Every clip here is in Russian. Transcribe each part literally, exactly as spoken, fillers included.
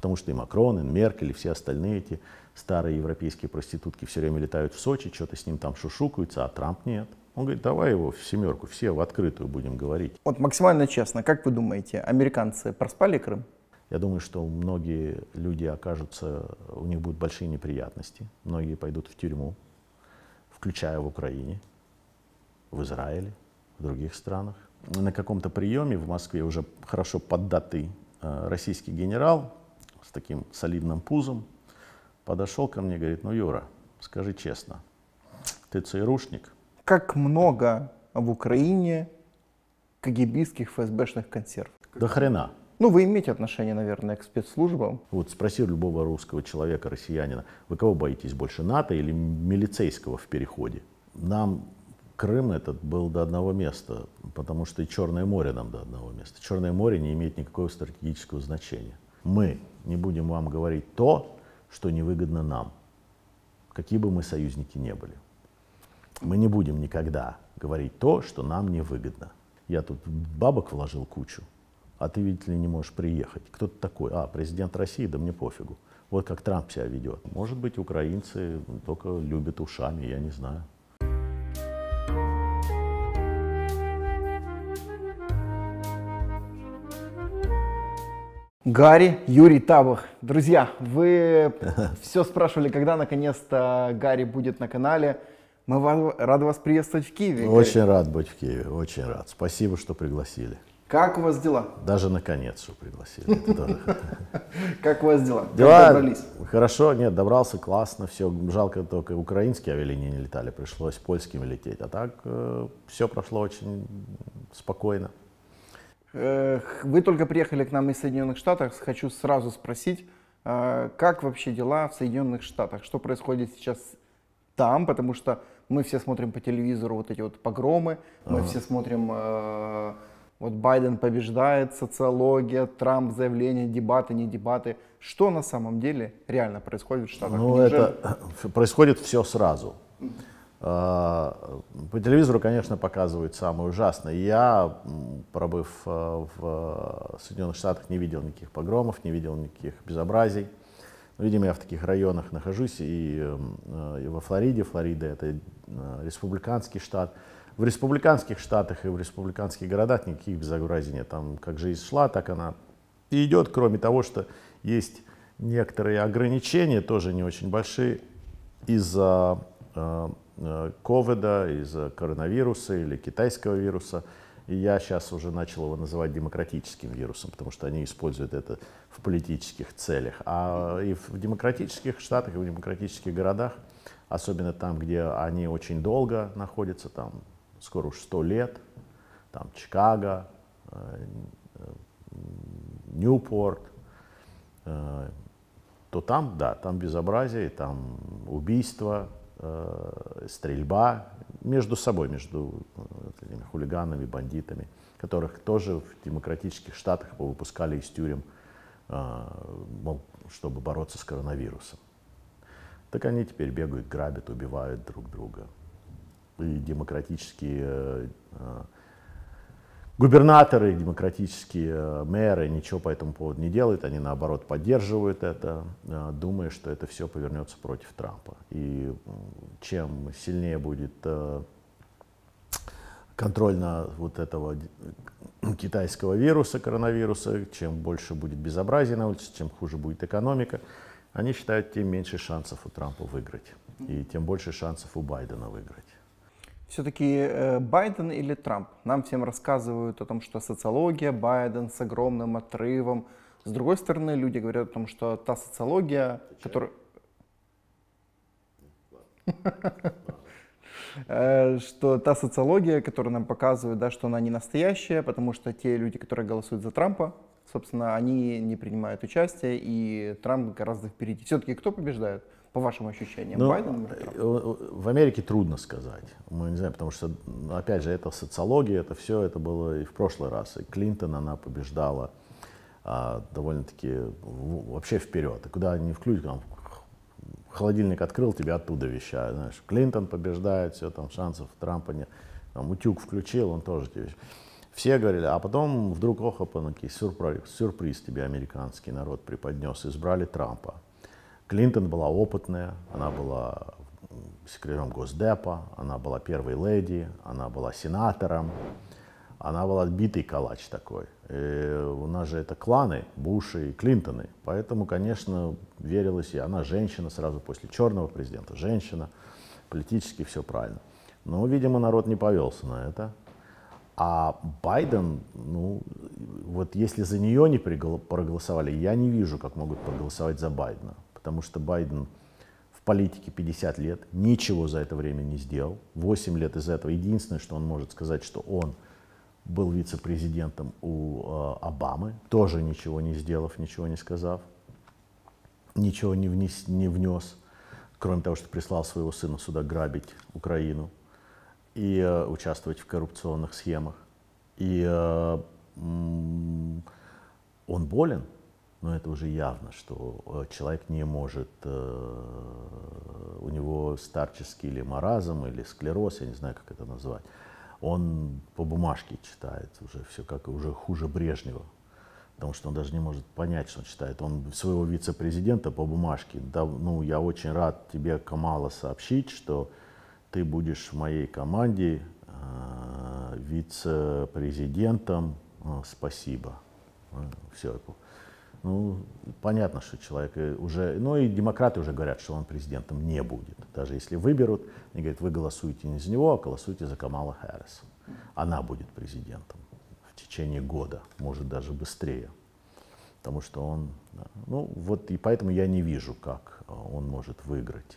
Потому что и Макрон, и Меркель, и все остальные эти старые европейские проститутки все время летают в Сочи, что-то с ним там шушукаются, а Трамп нет. Он говорит, давай его в семерку, все в открытую будем говорить. Вот максимально честно, как вы думаете, американцы проспали Крым? Я думаю, что многие люди окажутся, у них будут большие неприятности. Многие пойдут в тюрьму, включая в Украине, в Израиле, в других странах. На каком-то приеме в Москве уже хорошо поддатый э, российский генерал с таким солидным пузом подошел ко мне и говорит, ну, Юра, скажи честно, ты ЦРУшник? Как много в Украине кагибистских ФСБшных консерв? До хрена. Ну, вы имеете отношение, наверное, к спецслужбам. Вот спроси любого русского человека, россиянина, вы кого боитесь больше, НАТО или милицейского в переходе? Нам Крым этот был до одного места, потому что и Черное море нам до одного места. Черное море не имеет никакого стратегического значения. Мы не будем вам говорить то, что невыгодно нам, какие бы мы союзники не были. Мы не будем никогда говорить то, что нам невыгодно. Я тут бабок вложил кучу, а ты, видите ли, не можешь приехать. Кто ты такой? А, президент России, да мне пофигу. Вот как Трамп себя ведет. Может быть, украинцы только любят ушами, я не знаю. Гарри, Юрий Табах. Друзья, вы все спрашивали, когда наконец-то Гарри будет на канале. Мы вам, рады вас приветствовать в Киеве. Очень Гарри. рад быть в Киеве, очень рад. Спасибо, что пригласили. Как у вас дела? Даже наконец, что пригласили. Как у вас дела? Дела добрались? Хорошо, нет, добрался, классно, все. Жалко, только украинские авиалинии не летали, пришлось польскими лететь. А так э, все прошло очень спокойно. Вы только приехали к нам из Соединенных Штатов. Хочу сразу спросить, как вообще дела в Соединенных Штатах? Что происходит сейчас там? Потому что мы все смотрим по телевизору вот эти вот погромы, мы ага. все смотрим, вот Байден побеждает, социология, Трамп, заявления, дебаты, не дебаты. Что на самом деле реально происходит в Штатах? Ну, это происходит все сразу. По телевизору, конечно, показывают самое ужасное. Я, пробыв в Соединенных Штатах, не видел никаких погромов, не видел никаких безобразий. Видимо, я в таких районах нахожусь, и, и во Флориде. Флорида — это республиканский штат. В республиканских штатах и в республиканских городах никаких безобразий нет. Там как жизнь шла, так она и идет, кроме того, что есть некоторые ограничения, тоже не очень большие, из-за ковида, из-за коронавируса или китайского вируса. И я сейчас уже начал его называть демократическим вирусом, потому что они используют это в политических целях. А и в демократических штатах, и в демократических городах, особенно там, где они очень долго находятся, там скоро уж сто лет, там Чикаго, Ньюпорт, то там, да, там безобразие, там убийства, стрельба между собой, между этими хулиганами, бандитами, которых тоже в демократических штатах повыпускали из тюрем, мол, чтобы бороться с коронавирусом. Так они теперь бегают, грабят, убивают друг друга. И демократические губернаторы, демократические мэры ничего по этому поводу не делают, они наоборот поддерживают это, думая, что это все повернется против Трампа. И чем сильнее будет контроль на вот этого китайского вируса, коронавируса, чем больше будет безобразия на улице, чем хуже будет экономика, они считают, тем меньше шансов у Трампа выиграть, и тем больше шансов у Байдена выиграть. Все-таки э, Байден или Трамп? Нам всем рассказывают о том, что социология, Байден с огромным отрывом. С другой стороны, люди говорят о том, что та социология, которая... что та социология, которую нам показывают, да, что она не настоящая, потому что те люди, которые голосуют за Трампа, собственно, они не принимают участие, и Трамп гораздо впереди. Все-таки кто побеждает? По вашим ощущениям, ну, Байден или Трамп? В Америке трудно сказать. Мы не знаем, потому что, опять же, это социология, это все, это было и в прошлый раз. И Клинтон, она побеждала а, довольно-таки вообще вперед. И куда ни включишь, там, холодильник открыл, тебя оттуда вещают. Знаешь, Клинтон побеждает, все, там шансов Трампа нет. Там, утюг включил, он тоже тебе вещает. Все говорили, а потом вдруг, ох, опаньки, сюрприз, сюрприз тебе американский народ преподнес, избрали Трампа. Клинтон была опытная, она была секретарем Госдепа, она была первой леди, она была сенатором, она была битый калач такой. И у нас же это кланы, Буши и Клинтоны, поэтому, конечно, верилось, и она женщина сразу после черного президента, женщина, политически все правильно. Но, видимо, народ не повелся на это. А Байден, ну, вот если за нее не проголосовали, я не вижу, как могут проголосовать за Байдена. Потому что Байден в политике пятьдесят лет, ничего за это время не сделал. восемь лет из этого. Единственное, что он может сказать, что он был вице-президентом у э, Обамы, тоже ничего не сделав, ничего не сказав, ничего не внес, не внес, кроме того, что прислал своего сына сюда грабить Украину и э, участвовать в коррупционных схемах. И э, м- он болен, но это уже явно, что человек не может, э, у него старческий или маразм, или склероз, я не знаю, как это назвать. Он по бумажке читает уже все, как уже хуже Брежнева, потому что он даже не может понять, что он читает. Он своего вице-президента по бумажке, да, ну, я очень рад тебе, Камала, сообщить, что ты будешь в моей команде э, вице-президентом, э, спасибо. Все. Ну, понятно, что человек уже, ну и демократы уже говорят, что он президентом не будет. Даже если выберут, они говорят, вы голосуете не за него, а голосуйте за Камала Харрис. Она будет президентом в течение года, может даже быстрее. Потому что он, ну вот и поэтому я не вижу, как он может выиграть.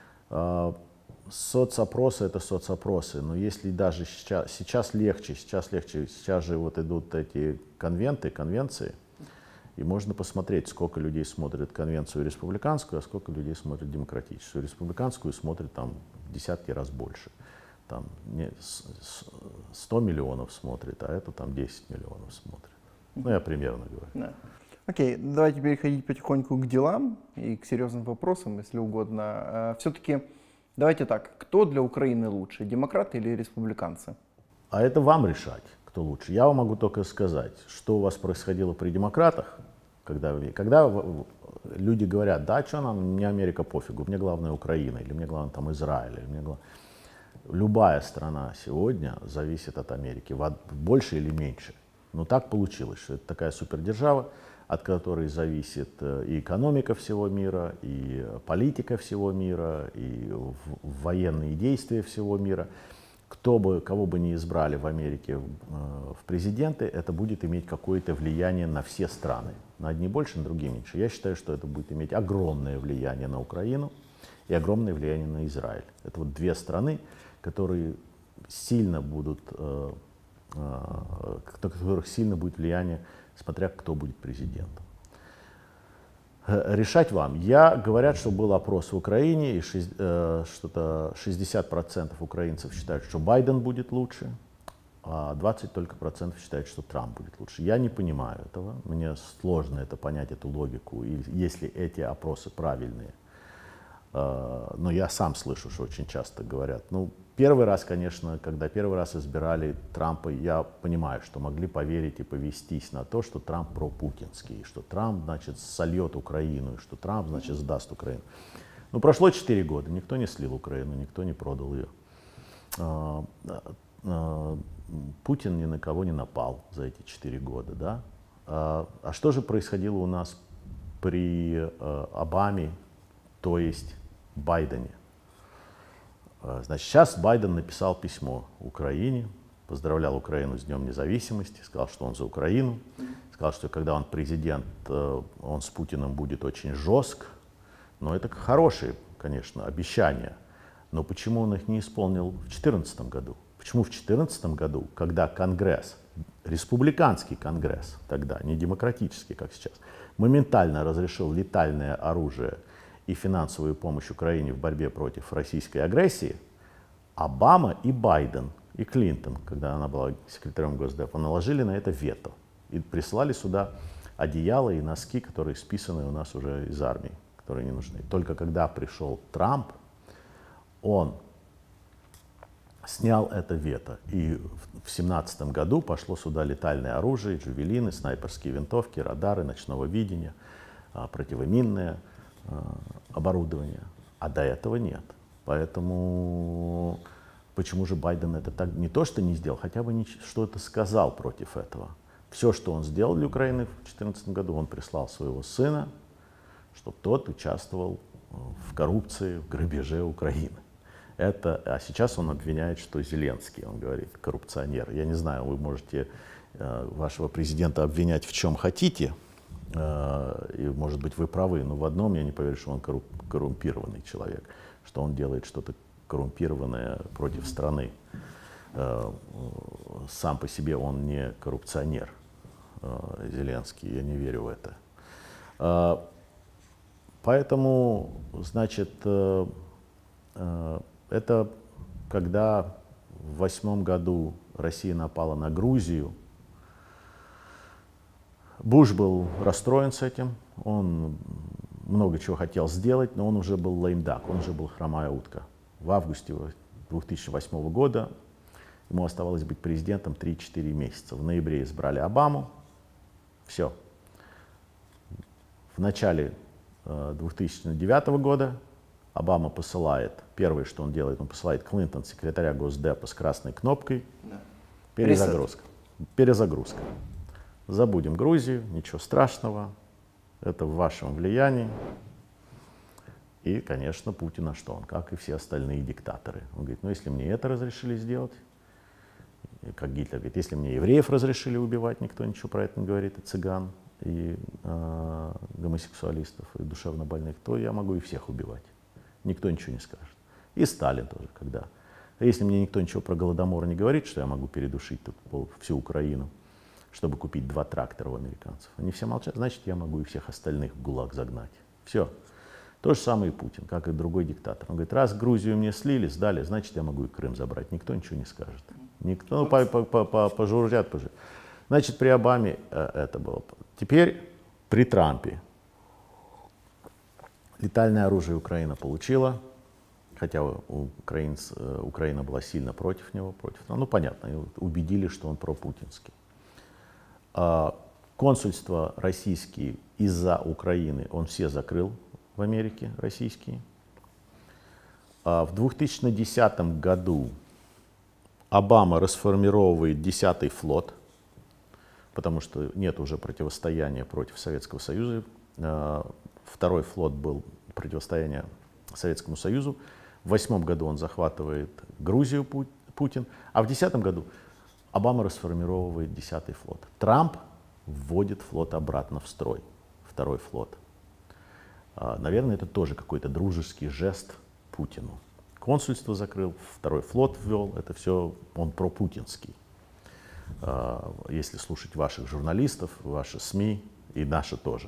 Соцопросы — это соцопросы, но если даже сейчас, сейчас легче, сейчас легче, сейчас же вот идут эти конвенты, конвенции, и можно посмотреть, сколько людей смотрят конвенцию республиканскую, а сколько людей смотрят демократическую. Республиканскую смотрят там в десятки раз больше. Там не, сто миллионов смотрит, а это там десять миллионов смотрит. Ну, я примерно говорю. Да. Окей, давайте переходить потихоньку к делам и к серьезным вопросам, если угодно. Все-таки давайте так, кто для Украины лучше, демократы или республиканцы? А это вам решать, кто лучше. Я вам могу только сказать, что у вас происходило при демократах, когда, когда люди говорят, да, что нам, мне Америка пофигу, мне главное Украина, или мне главное там Израиль, или мне главное... Любая страна сегодня зависит от Америки, больше или меньше. Но так получилось, что это такая супердержава, от которой зависит и экономика всего мира, и политика всего мира, и военные действия всего мира. Кто бы, кого бы ни избрали в Америке в президенты, это будет иметь какое-то влияние на все страны. На одни больше, на другие меньше. Я считаю, что это будет иметь огромное влияние на Украину и огромное влияние на Израиль. Это вот две страны, которые сильно будут, на которых сильно будет влияние, смотря кто будет президентом. Решать вам. Я, говорят, что был опрос в Украине, и что-то шестьдесят процентов украинцев считают, что Байден будет лучше, а двадцать только процентов считают, что Трамп будет лучше. Я не понимаю этого, мне сложно это понять, эту логику, и если эти опросы правильные. Но я сам слышу, что очень часто говорят. Ну, первый раз, конечно, когда первый раз избирали Трампа, я понимаю, что могли поверить и повестись на то, что Трамп пропутинский, что Трамп, значит, сольет Украину, что Трамп, значит, сдаст Украину. Но прошло четыре года, никто не слил Украину, никто не продал ее. Путин ни на кого не напал за эти четыре года, да? А что же происходило у нас при Обаме, то есть Байдене? Значит, сейчас Байден написал письмо Украине, поздравлял Украину с Днем независимости, сказал, что он за Украину, сказал, что когда он президент, он с Путиным будет очень жестк. Но это хорошие, конечно, обещания. Но почему он их не исполнил в две тысячи четырнадцатом году? Почему в две тысячи четырнадцатом году, когда Конгресс, республиканский Конгресс, тогда не демократический, как сейчас, моментально разрешил летальное оружие и финансовую помощь Украине в борьбе против российской агрессии, Обама и Байден, и Клинтон, когда она была секретарем Госдепа, наложили на это вето и прислали сюда одеяла и носки, которые списаны у нас уже из армии, которые не нужны. Только когда пришел Трамп, он снял это вето. И в семнадцатом году пошло сюда летальное оружие, джавелины, снайперские винтовки, радары ночного видения, противоминное оборудование. А до этого нет. Поэтому почему же Байден это так не то, что не сделал, хотя бы что-то сказал против этого. Все, что он сделал для Украины в две тысячи четырнадцатом году, он прислал своего сына, чтобы тот участвовал в коррупции, в грабеже Украины. Это, а сейчас он обвиняет, что Зеленский, он говорит, коррупционер. Я не знаю, вы можете э, вашего президента обвинять в чем хотите, э, и, может быть, вы правы, но в одном я не поверю, что он корру- коррумпированный человек, что он делает что-то коррумпированное против страны. Э, сам по себе он не коррупционер, э, Зеленский, я не верю в это. Э, поэтому, значит, э, э, это когда в восьмом году Россия напала на Грузию. Буш был расстроен с этим, он много чего хотел сделать, но он уже был леймдак, он уже был хромая утка. В августе две тысячи восьмого года ему оставалось быть президентом три-четыре месяца. В ноябре избрали Обаму, все. В начале э, две тысячи девятого года Обама посылает, первое, что он делает, он посылает Клинтон, секретаря Госдепа, с красной кнопкой. Да. Перезагрузка. Перезагрузка. Забудем Грузию, ничего страшного, это в вашем влиянии. И, конечно, Путин, а что он, как и все остальные диктаторы. Он говорит, ну если мне это разрешили сделать, как Гитлер говорит, если мне евреев разрешили убивать, никто ничего про это не говорит, и цыган, и э, гомосексуалистов, и душевно больных, то я могу и всех убивать. Никто ничего не скажет. И Сталин тоже, когда. А если мне никто ничего про Голодомор не говорит, что я могу передушить тут всю Украину, чтобы купить два трактора у американцев, они все молчат, значит, я могу и всех остальных в ГУЛАГ загнать. Все. То же самое и Путин, как и другой диктатор. Он говорит, раз Грузию мне слили, сдали, значит, я могу и Крым забрать. Никто ничего не скажет. Никто, ну, по, по, по, по, пожуржат, пожуржат. Значит, при Обаме э, это было. Теперь при Трампе. Летальное оружие Украина получила, хотя украинц, Украина была сильно против него, против, ну понятно, убедили, что он пропутинский. Консульства российские из-за Украины он все закрыл в Америке, российские. В две тысячи десятом году Обама расформировывает десятый флот, потому что нет уже противостояния против Советского Союза. Второй флот был противостояние Советскому Союзу. В восьмом году он захватывает Грузию, Путин. А в десятом году Обама расформировывает десятый флот. Трамп вводит флот обратно в строй. Второй флот. Наверное, это тоже какой-то дружеский жест Путину. Консульство закрыл, второй флот ввел. Это все он пропутинский. Если слушать ваших журналистов, ваши СМИ и наши тоже.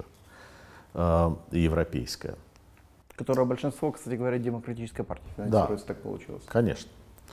Европейская. Которое большинство, кстати говоря, демократической партии финансируется, да, так получилось. Конечно.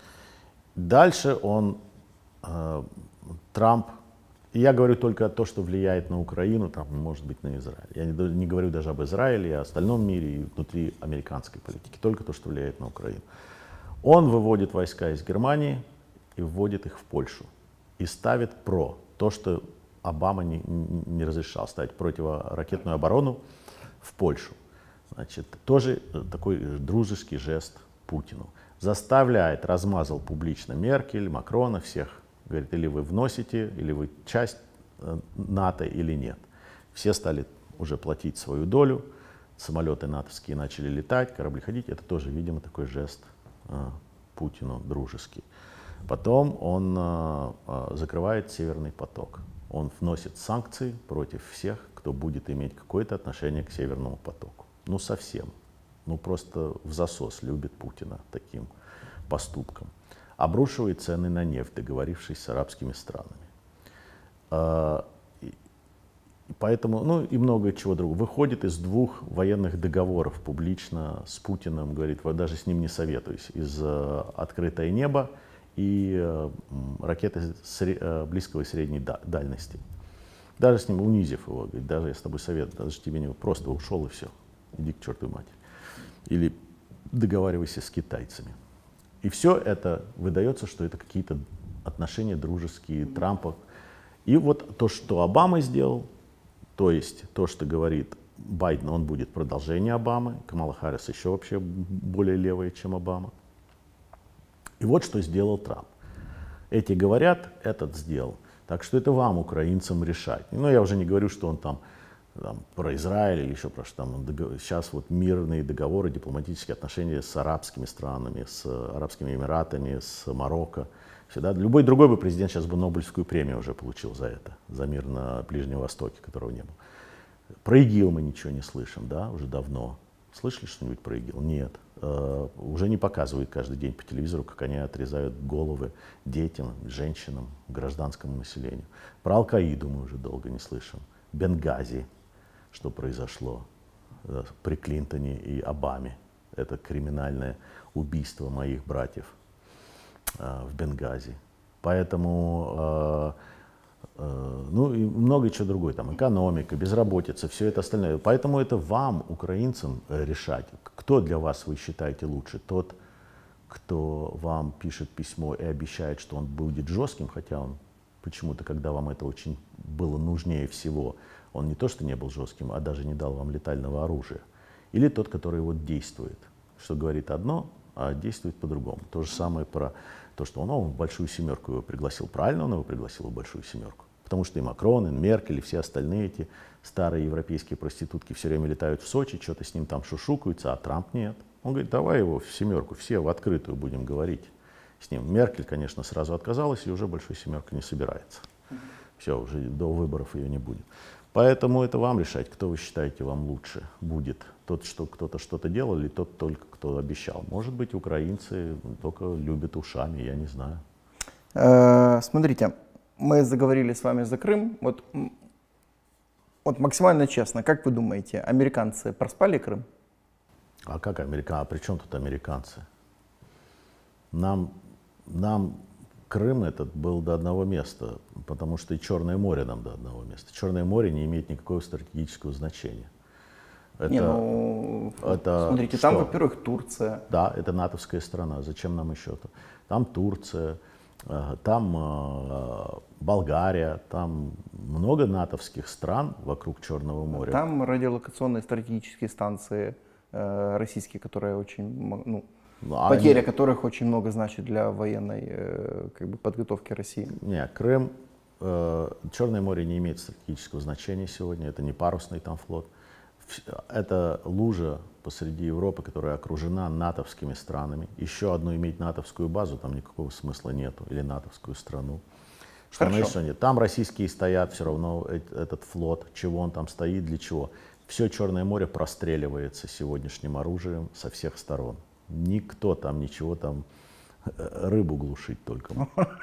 Дальше он, э, Трамп, и я говорю только то, что влияет на Украину, там, может быть, на Израиль. Я не, не говорю даже об Израиле, и о остальном мире, и внутри американской политики, только то, что влияет на Украину. Он выводит войска из Германии и вводит их в Польшу. И ставит ПРО, то, что Обама не, не разрешал, ставить противоракетную оборону в Польшу. Значит, тоже такой дружеский жест Путину. Заставляет, размазал публично Меркель, Макрона, всех. Говорит, или вы вносите, или вы часть НАТО, или нет. Все стали уже платить свою долю. Самолеты натовские начали летать, корабли ходить. Это тоже, видимо, такой жест э, Путину дружеский. Потом он э, закрывает Северный поток. Он вносит санкции против всех, кто будет иметь какое-то отношение к Северному потоку. Ну совсем. Ну просто в засос любит Путина таким поступком. Обрушивает цены на нефть, договорившись с арабскими странами. А, и, и поэтому, ну и много чего другого. Выходит из двух военных договоров публично с Путиным, говорит, вот даже с ним не советуюсь, из uh, «Открытое небо» и uh, ракеты сре- близкого и средней дальности. Даже с ним, унизив его, говорит, даже я с тобой советую, даже тебе не просто ушел и все, иди к чертовой матери. Или договаривайся с китайцами. И все это выдается, что это какие-то отношения дружеские, Трампа. И вот то, что Обама сделал, то есть то, что говорит Байден, он будет продолжение Обамы, Камала Харрис еще вообще более левая, чем Обама. И вот что сделал Трамп. Эти говорят, этот сделал. Так что это вам, украинцам, решать. Ну, я уже не говорю, что он там, там про Израиль или еще про что там. Договор, сейчас вот мирные договоры, дипломатические отношения с арабскими странами, с Арабскими Эмиратами, с Марокко. Всегда. Любой другой бы президент сейчас бы Нобелевскую премию уже получил за это, за мир на Ближнем Востоке, которого не было. Про ИГИЛ мы ничего не слышим, да, уже давно. Слышали что-нибудь про ИГИЛ? Нет. Э, уже не показывают каждый день по телевизору, как они отрезают головы детям, женщинам, гражданскому населению. Про Аль-Каиду мы уже долго не слышим. Бенгази, что произошло э, при Клинтоне и Обаме. Это криминальное убийство моих братьев э, в Бенгази. Поэтому... Э, Ну и много чего другое, там экономика, безработица, все это остальное. Поэтому это вам, украинцам, решать, кто для вас вы считаете лучше. Тот, кто вам пишет письмо и обещает, что он будет жестким, хотя он почему-то, когда вам это очень было нужнее всего, он не то что не был жестким, а даже не дал вам летального оружия. Или тот, который вот действует, что говорит одно, а действует по-другому. То же самое про то, что он ну, в большую семерку его пригласил. Правильно он его пригласил в большую семерку. Потому что и Макрон, и Меркель, и все остальные эти старые европейские проститутки все время летают в Сочи, что-то с ним там шушукаются, а Трамп нет. Он говорит, давай его в семерку, все в открытую будем говорить с ним. Меркель, конечно, сразу отказалась, и уже большой семерка не собирается. Все, уже до выборов ее не будет. Поэтому это вам решать, кто вы считаете вам лучше будет. Тот, что кто-то что-то делал, или тот только, кто обещал. Может быть, украинцы только любят ушами, я не знаю. Э, смотрите, мы заговорили с вами за Крым. Вот, вот максимально честно, как вы думаете, американцы проспали Крым? А как американцы? А при чем тут американцы? Нам, нам Крым этот был до одного места, потому что и Черное море нам до одного места. Черное море не имеет никакого стратегического значения. Это, не, ну, это смотрите, что? там, во-первых, Турция. Да, это натовская страна. Зачем нам еще-то? Там Турция, там Болгария, там много натовских стран вокруг Черного моря. Там радиолокационные стратегические станции э, российские, которые очень, ну, ну потеря они... которых очень много значит для военной э, как бы, подготовки России. Не, Крым, э, Черное море не имеет стратегического значения сегодня. Это не парусный там флот. Это лужа посреди Европы, которая окружена натовскими странами. Еще одну иметь натовскую базу, там никакого смысла нету, или натовскую страну. Что Хорошо. Что нет. Там российские стоят, все равно этот флот, чего он там стоит, для чего. Все Черное море простреливается сегодняшним оружием со всех сторон. Никто там ничего там, рыбу глушить только.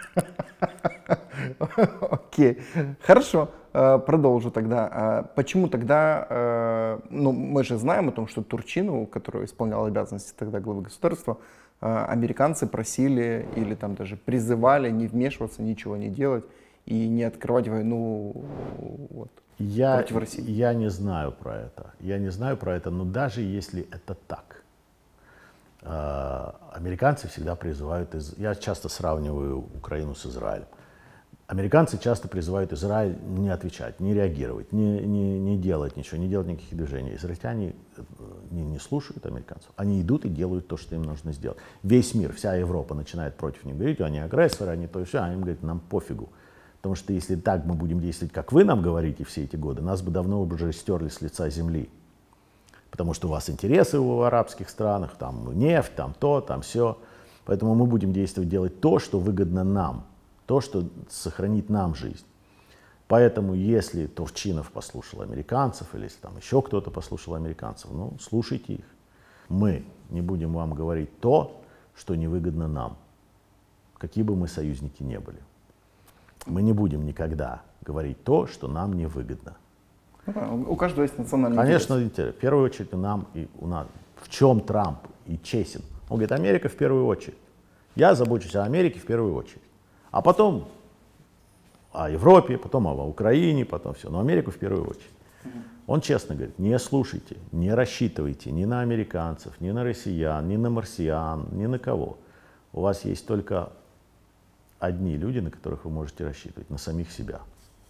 Окей, хорошо. Продолжу тогда. Почему тогда, ну мы же знаем о том, что Турчину, который исполнял обязанности тогда главы государства, американцы просили или там даже призывали не вмешиваться, ничего не делать и не открывать войну вот, я, против России. Я не знаю про это. Я не знаю про это, но даже если это так, американцы всегда призывают, я часто сравниваю Украину с Израилем. Американцы часто призывают Израиль не отвечать, не реагировать, не, не, не делать ничего, не делать никаких движений. Израильтяне не, не слушают американцев. Они идут и делают то, что им нужно сделать. Весь мир, вся Европа начинает против них говорить, они агрессоры, они то и все, а им говорят, нам пофигу. Потому что если так мы будем действовать, как вы нам говорите все эти годы, нас бы давно уже стерли с лица земли. Потому что у вас интересы в арабских странах, там нефть, там то, там все. Поэтому мы будем действовать, делать то, что выгодно нам. То, что сохранит нам жизнь. Поэтому, если Турчинов послушал американцев, или если там еще кто-то послушал американцев, ну, слушайте их. Мы не будем вам говорить то, что невыгодно нам, какие бы мы союзники не были. Мы не будем никогда говорить то, что нам невыгодно. Ну, у каждого есть национальный Конечно, интерес. интерес. В первую очередь нам и у нас. В чем Трамп и честен? Он говорит, Америка в первую очередь. Я забочусь о Америке в первую очередь. А потом о Европе, потом о Украине, потом все. Но Америку в первую очередь. Он честно говорит, не слушайте, не рассчитывайте ни на американцев, ни на россиян, ни на марсиан, ни на кого. у вас есть только одни люди, на которых вы можете рассчитывать, на самих себя.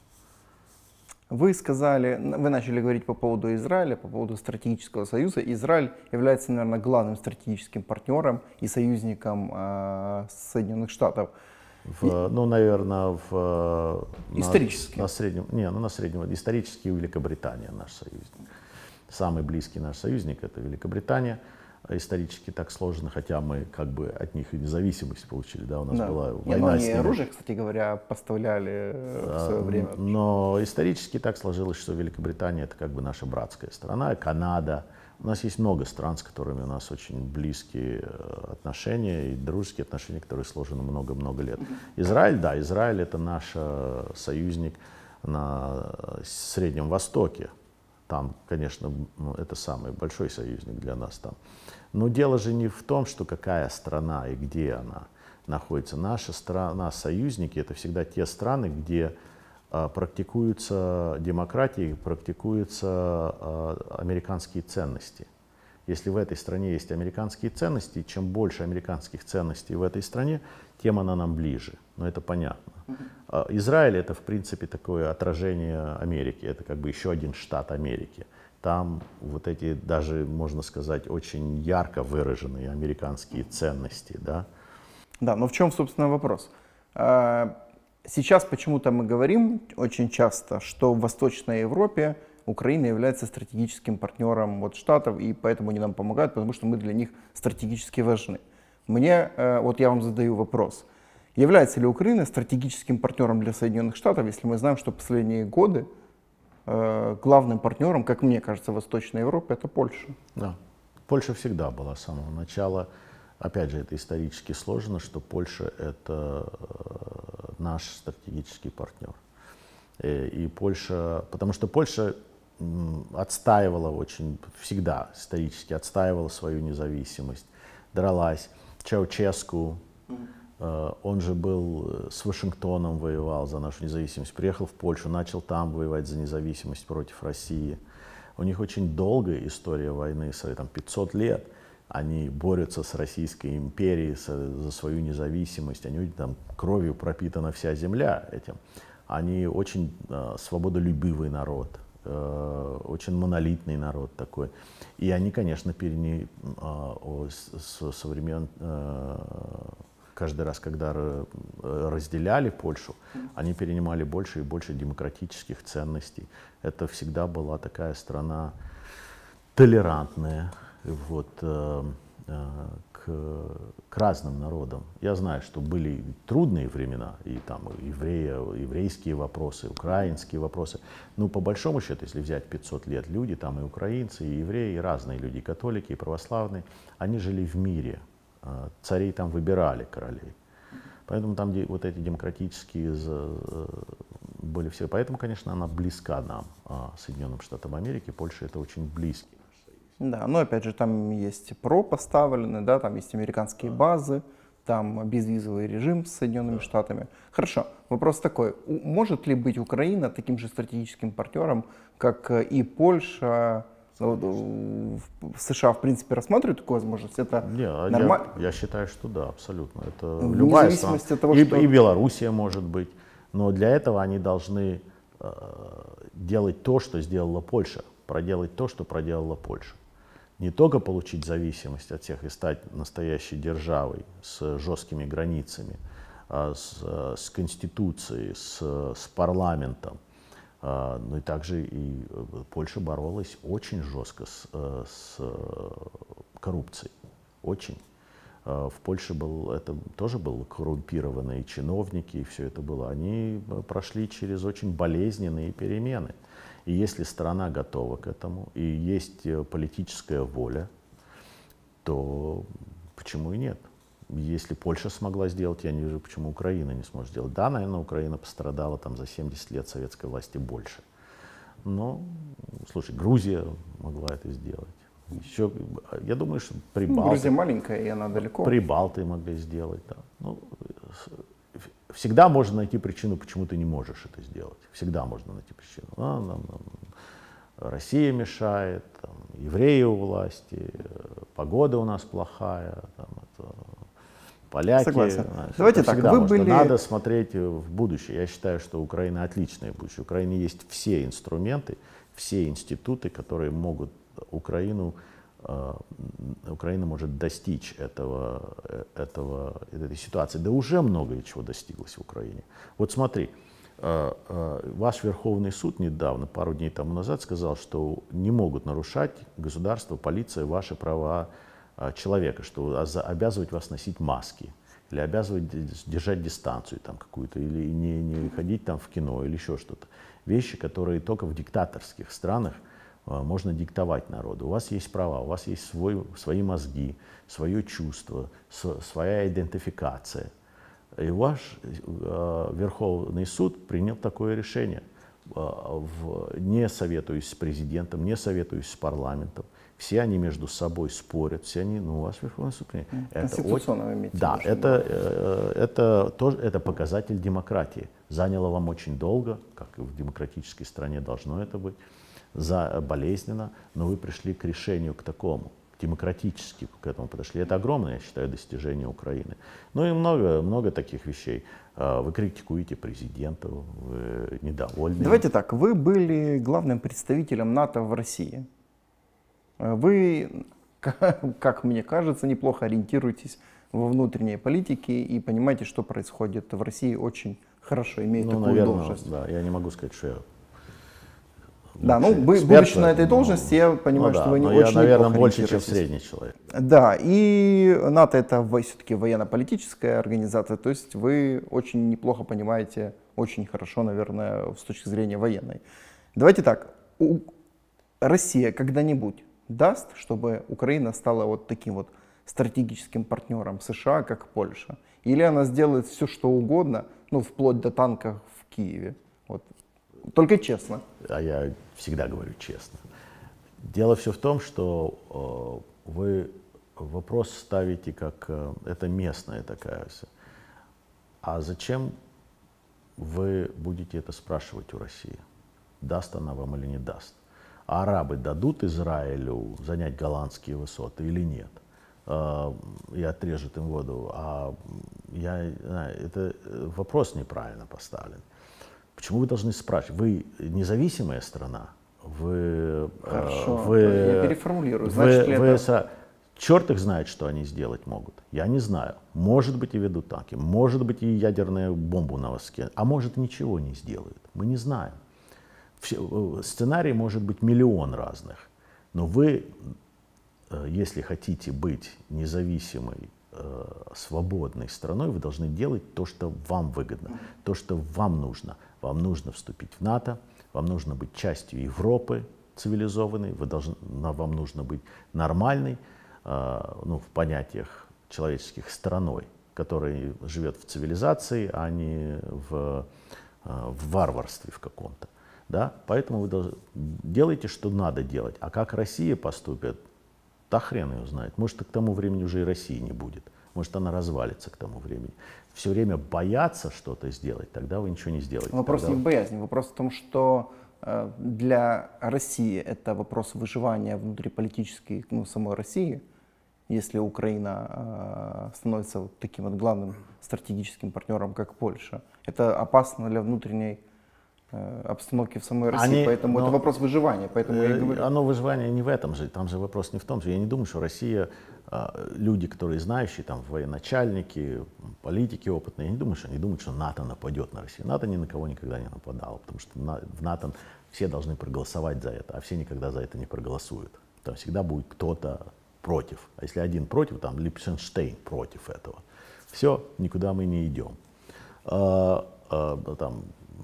Вы сказали, вы начали говорить по поводу Израиля, по поводу стратегического союза. Израиль является, наверное, главным стратегическим партнером и союзником э, Соединенных Штатов. В, и, ну, наверное, в, исторически. На, на среднем, не, ну, на среднем, исторически Великобритания наш союзник. Самый близкий наш союзник — это Великобритания. Исторически так сложно, хотя мы как бы от них и независимость получили, да, у нас да. была не, война они с ними. оружие, кстати говоря, поставляли в свое время. Но исторически так сложилось, что Великобритания — это как бы наша братская страна, Канада. У нас есть много стран, с которыми у нас очень близкие отношения и дружеские отношения, которые сложены много-много лет. Израиль, да, Израиль — это наш союзник на Среднем Востоке. Там, конечно, это самый большой союзник для нас там. Но дело же не в том, что какая страна и где она находится. Наша страна, союзники — это всегда те страны, где а, практикуются демократии, практикуются а, американские ценности. Если в этой стране есть американские ценности, чем больше американских ценностей в этой стране, тем она нам ближе. Но это понятно. Израиль — это, в принципе, такое отражение Америки. Это как бы еще один штат Америки. Там вот эти даже, можно сказать, очень ярко выраженные американские ценности. Да, да, но в чем, собственно, вопрос? Сейчас почему-то мы говорим очень часто, что в Восточной Европе Украина является стратегическим партнером вот Штатов, и поэтому они нам помогают, потому что мы для них стратегически важны. Мне, вот я вам задаю вопрос. Является ли Украина стратегическим партнером для Соединенных Штатов, если мы знаем, что последние годы э, главным партнером, как мне кажется, в Восточной Европе — это Польша? Да, Польша всегда была с самого начала. Опять же, это исторически сложно, что Польша — это наш стратегический партнер. И, и Польша, потому что Польша отстаивала очень, всегда исторически отстаивала свою независимость, дралась. Чауческу, он же был с Вашингтоном, воевал за нашу независимость, приехал в Польшу, начал там воевать за независимость против России. У них очень долгая история войны, там пятьсот лет. Они борются с Российской империей за свою независимость, они, там кровью пропитана вся земля этим. Они очень э, свободолюбивый народ, э, очень монолитный народ такой. И они, конечно, переняли э, с, со времен, э, каждый раз, когда разделяли Польшу, они перенимали больше и больше демократических ценностей. Это всегда была такая страна толерантная. Вот, э, э, к, к разным народам. Я знаю, что были трудные времена, и там евреи, еврейские вопросы, украинские вопросы. Но по большому счету, если взять пятьсот лет, люди, там и украинцы, и евреи, и разные люди, и католики, и православные, они жили в мире. Э, царей там выбирали, королей. Поэтому там вот эти демократические были все. Поэтому, конечно, она близка нам, Соединенным Штатам Америки. Польша — это очень близкий. Да, но опять же там есть ПРО поставлены, да, там есть американские базы, там безвизовый режим с Соединенными да. Штатами. Хорошо, вопрос такой, может ли быть Украина таким же стратегическим партнером, как и Польша? В США, в принципе, рассматривают такую возможность? Это Не, нормально? Я, я считаю, что да, абсолютно. Это в любая страна. От того, и, что... и Белоруссия может быть. Но для этого они должны э, делать то, что сделала Польша, проделать то, что проделала Польша. Не только получить зависимость от всех и стать настоящей державой с жесткими границами, с, с конституцией, с, с парламентом, но и также и Польша боролась очень жестко с, с коррупцией, очень. В Польше был, это тоже были коррумпированные чиновники, и все это было. Они прошли через очень болезненные перемены. И если страна готова к этому, и есть политическая воля, то почему и нет? Если Польша смогла сделать, я не вижу, почему Украина не сможет сделать. Да, наверное, Украина пострадала там за семьдесят лет советской власти больше. Но, слушай, Грузия могла это сделать. Еще, я думаю, что Прибалты... Ну, Грузия маленькая, и она далеко. Прибалты могли сделать, да. Ну, всегда можно найти причину, почему ты не можешь это сделать. Всегда можно найти причину. А, нам, нам, Россия мешает, там, евреи у власти, погода у нас плохая, там, это, поляки. Согласен. Знаешь, Давайте так, всегда вы можно. были... Надо смотреть в будущее. Я считаю, что Украина отличное будущее. У Украины есть все инструменты, все институты, которые могут Украину, э, Украина может достичь этого, этого, этой ситуации. Да уже многое чего достиглось в Украине. Вот смотри, э, э, ваш Верховный суд недавно, пару дней тому назад, сказал, что не могут нарушать государство, полиция ваши права человека, что обязывать вас носить маски, или обязывать держать дистанцию там какую-то, или не, не ходить там в кино, или еще что-то. Вещи, которые только в диктаторских странах а, можно диктовать народу. У вас есть права, у вас есть свой, свои мозги, свое чувство, с, своя идентификация. И ваш а, Верховный суд принял такое решение. А, в, не советуясь с президентом, не советуясь с парламентом. Все они между собой спорят, все они, ну, у вас Верховный суд. Это очень, да, это, э, это, тоже, это показатель демократии. Заняло вам очень долго, как и в демократической стране должно это быть, за, болезненно, но вы пришли к решению, к такому, демократически к этому подошли. Это огромное, я считаю, достижение Украины. Ну и много, много таких вещей. Вы критикуете президента, вы недовольны. Давайте так, вы были главным представителем НАТО в России. Вы, как мне кажется, неплохо ориентируетесь во внутренней политике и понимаете, что происходит в России очень хорошо, имея ну, такую наверное, должность. Да, я не могу сказать, что я... Да, ну, будучи на этой должности, я понимаю, ну, что да, вы не очень я, наверное, больше, чем средний человек. Да, и НАТО это все-таки военно-политическая организация, то есть вы очень неплохо понимаете, очень хорошо, наверное, с точки зрения военной. Давайте так, Россия когда-нибудь даст, чтобы Украина стала вот таким вот стратегическим партнером США, как Польша? Или она сделает все, что угодно, ну, вплоть до танков в Киеве? Вот. Только честно. А я всегда говорю честно. Дело все в том, что э, вы вопрос ставите как э, это местная такая. А зачем вы будете это спрашивать у России? Даст она вам или не даст? А арабы дадут Израилю занять голландские высоты или нет? Э, и отрежут им воду. А я, это вопрос неправильно поставлен. Почему вы должны спрашивать? Вы независимая страна. Вы, Хорошо, вы, я переформулирую. Значит вы, ли вы, это... Черт их знает, что они сделать могут. Я не знаю. Может быть, и ведут танки. Может быть, и ядерную бомбу на вас скинут. А может, ничего не сделают. Мы не знаем. Все, сценарий может быть миллион разных. Но вы, если хотите быть независимой, свободной страной, вы должны делать то, что вам выгодно, то, что вам нужно. Вам нужно вступить в НАТО, вам нужно быть частью Европы цивилизованной, вы должны, вам нужно быть нормальной, э, ну, в понятиях человеческих, страной, которая живет в цивилизации, а не в, э, в варварстве в каком-то. Да? Поэтому вы должны, делайте, что надо делать. А как Россия поступит, да хрен ее знает. Может, к тому времени уже и России не будет. Может, она развалится к тому времени. Все время бояться что-то сделать, тогда вы ничего не сделаете. Вопрос тогда... не в боязни, вопрос в том, что э, для России это вопрос выживания внутриполитической, ну, самой России. Если Украина э, становится вот таким вот главным стратегическим партнером, как Польша, это опасно для внутренней э, обстановки в самой России. Они, поэтому но, это вопрос выживания. Поэтому я и говорю. Оно выживание не в этом же, там же вопрос не в том же. Я не думаю, что Россия, люди, которые знающие, там, военачальники, политики опытные, я не думаю, что они думают, что НАТО нападет на Россию. НАТО ни на кого никогда не нападало, потому что в НАТО все должны проголосовать за это, а все никогда за это не проголосуют. Там всегда будет кто-то против. А если один против, там Липшенштейн против этого. Все, никуда мы не идем. А, а, там,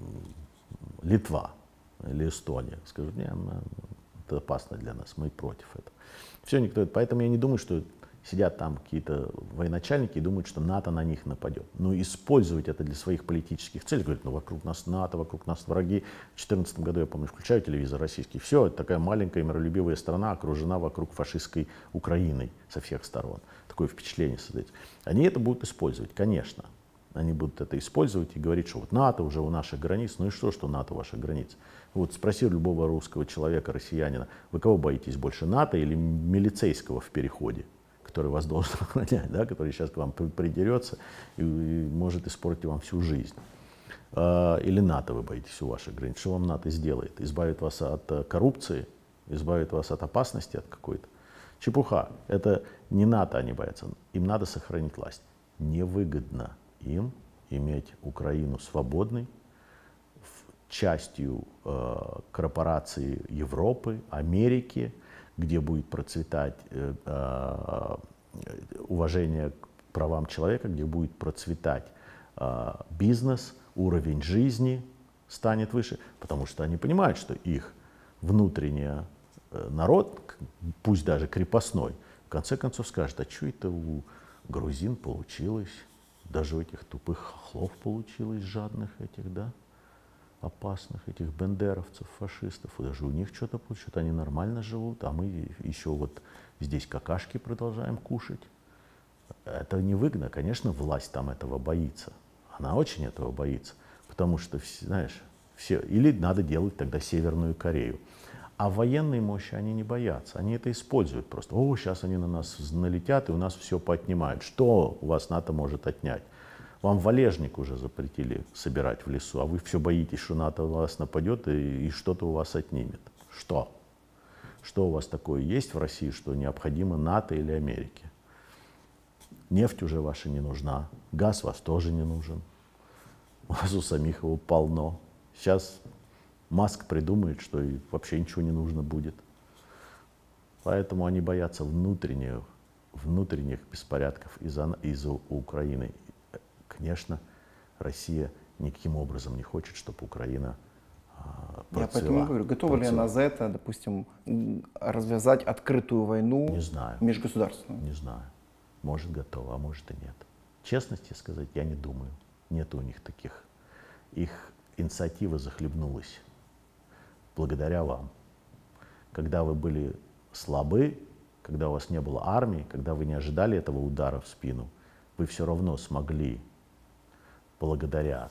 Литва или Эстония скажут, нет, это опасно для нас, мы против этого. Все, никто, поэтому я не думаю, что сидят там какие-то военачальники и думают, что НАТО на них нападет. Но использовать это для своих политических целей, говорят, ну вокруг нас НАТО, вокруг нас враги. В две тысячи четырнадцатом году, я помню, включаю телевизор российский, все, такая маленькая миролюбивая страна окружена вокруг фашистской Украиной со всех сторон. Такое впечатление создается. Они это будут использовать, конечно. Они будут это использовать и говорить, что вот НАТО уже у наших границ. Ну и что, что НАТО у ваших границ? Вот спроси любого русского человека, россиянина, вы кого боитесь больше, НАТО или милицейского в переходе? который вас должен охранять, да, который сейчас к вам придерется и, и может испортить вам всю жизнь. Или НАТО вы боитесь у ваших границ. Что вам НАТО сделает? Избавит вас от коррупции, избавит вас от опасности от какой-то. Чепуха. Это не НАТО они боятся. Им надо сохранить власть. Невыгодно им иметь Украину свободной, частью э, корпорации Европы, Америки, где будет процветать э, э, уважение к правам человека, где будет процветать э, бизнес, уровень жизни станет выше, потому что они понимают, что их внутренний э, народ, пусть даже крепостной, в конце концов скажет, а что это у грузин получилось, даже у этих тупых хохлов получилось, жадных этих, да, опасных этих бендеровцев, фашистов, даже у них что-то получилось, они нормально живут, а мы еще вот здесь какашки продолжаем кушать. Это невыгодно, конечно, власть там этого боится. Она очень этого боится, потому что, знаешь, все, или надо делать тогда Северную Корею. А военной мощи они не боятся, они это используют просто. О, сейчас они на нас налетят и у нас все поотнимают. Что у вас НАТО может отнять? Вам валежник уже запретили собирать в лесу, а вы все боитесь, что НАТО у вас нападет и, и что-то у вас отнимет. Что? Что у вас такое есть в России, что необходимо НАТО или Америке? Нефть уже ваша не нужна, газ вас тоже не нужен. У вас у самих его полно. Сейчас Маск придумает, что и вообще ничего не нужно будет. Поэтому они боятся внутренних, внутренних беспорядков из-за из Украины. Конечно, Россия никаким образом не хочет, чтобы Украина а, процвела. Я поэтому говорю, готова процвела. ли она за это, допустим, развязать открытую войну не знаю. межгосударственную? Не знаю. Может готова, а может и нет. Честности сказать, я не думаю. Нет у них таких. Их инициатива захлебнулась благодаря вам. Когда вы были слабы, когда у вас не было армии, когда вы не ожидали этого удара в спину, вы все равно смогли, благодаря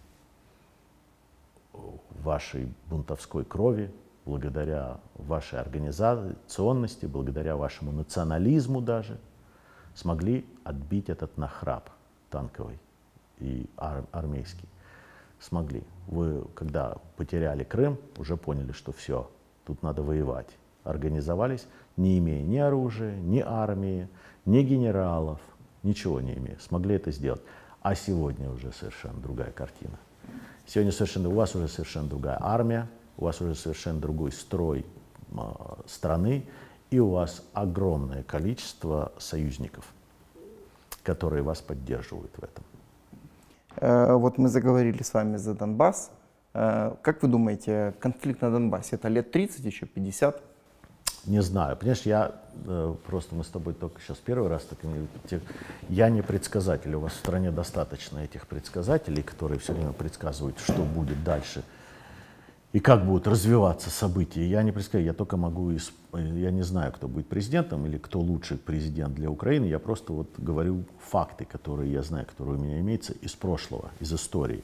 вашей бунтовской крови, благодаря вашей организационности, благодаря вашему национализму даже, смогли отбить этот нахрап танковый и ар армейский. Смогли. Вы, когда потеряли Крым, уже поняли, что все, тут надо воевать. Организовались, не имея ни оружия, ни армии, ни генералов, ничего не имея. Смогли это сделать. А сегодня уже совершенно другая картина. Сегодня совершенно, у вас уже совершенно другая армия, у вас уже совершенно другой строй э, страны, и у вас огромное количество союзников, которые вас поддерживают в этом. Вот мы заговорили с вами за Донбасс. Как вы думаете, конфликт на Донбассе это лет тридцать, еще пятьдесят? Не знаю. Понимаешь, я просто, мы с тобой только сейчас первый раз, так, я не предсказатель. У вас в стране достаточно этих предсказателей, которые все время предсказывают, что будет дальше и как будут развиваться события. Я не предсказываю, я только могу, я не знаю, кто будет президентом или кто лучший президент для Украины. Я просто вот говорю факты, которые я знаю, которые у меня имеются из прошлого, из истории.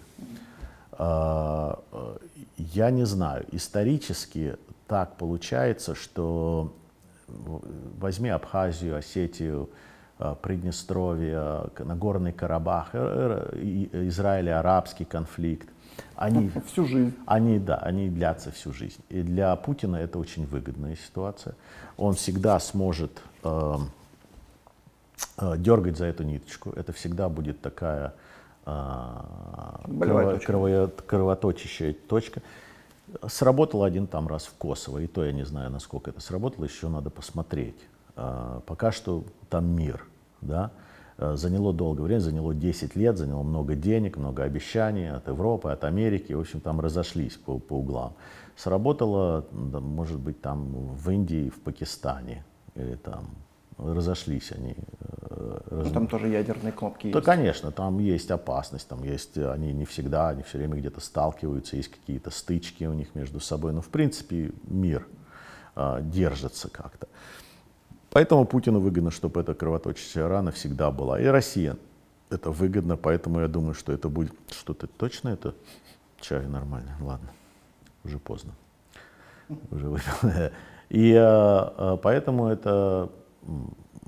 Я не знаю, исторически так получается, что возьми Абхазию, Осетию, Приднестровье, Нагорный Карабах, Израиль-арабский конфликт. Они, всю жизнь. Они, да, они длятся всю жизнь. И для Путина это очень выгодная ситуация. Он всегда сможет э, э, дергать за эту ниточку. Это всегда будет такая э, крово, крово, кровоточащая точка. Сработало один там раз в Косово, и то я не знаю, насколько это сработало, еще надо посмотреть. Э, пока что там мир, да. Заняло долгое время, заняло десять лет, заняло много денег, много обещаний от Европы, от Америки. В общем, там разошлись по, по углам. Сработало, может быть, там в Индии, в Пакистане. Или там разошлись они. Ну, там тоже ядерные кнопки есть. Да, конечно, там есть опасность. Там есть, они не всегда, они все время где-то сталкиваются, есть какие-то стычки у них между собой. Но, в принципе, мир а, держится как-то. Поэтому Путину выгодно, чтобы эта кровоточащая рана всегда была. И Россия это выгодно, поэтому я думаю, что это будет... Что-то точно это? Чай нормально, ладно, уже поздно. Уже выпил. И а, поэтому это,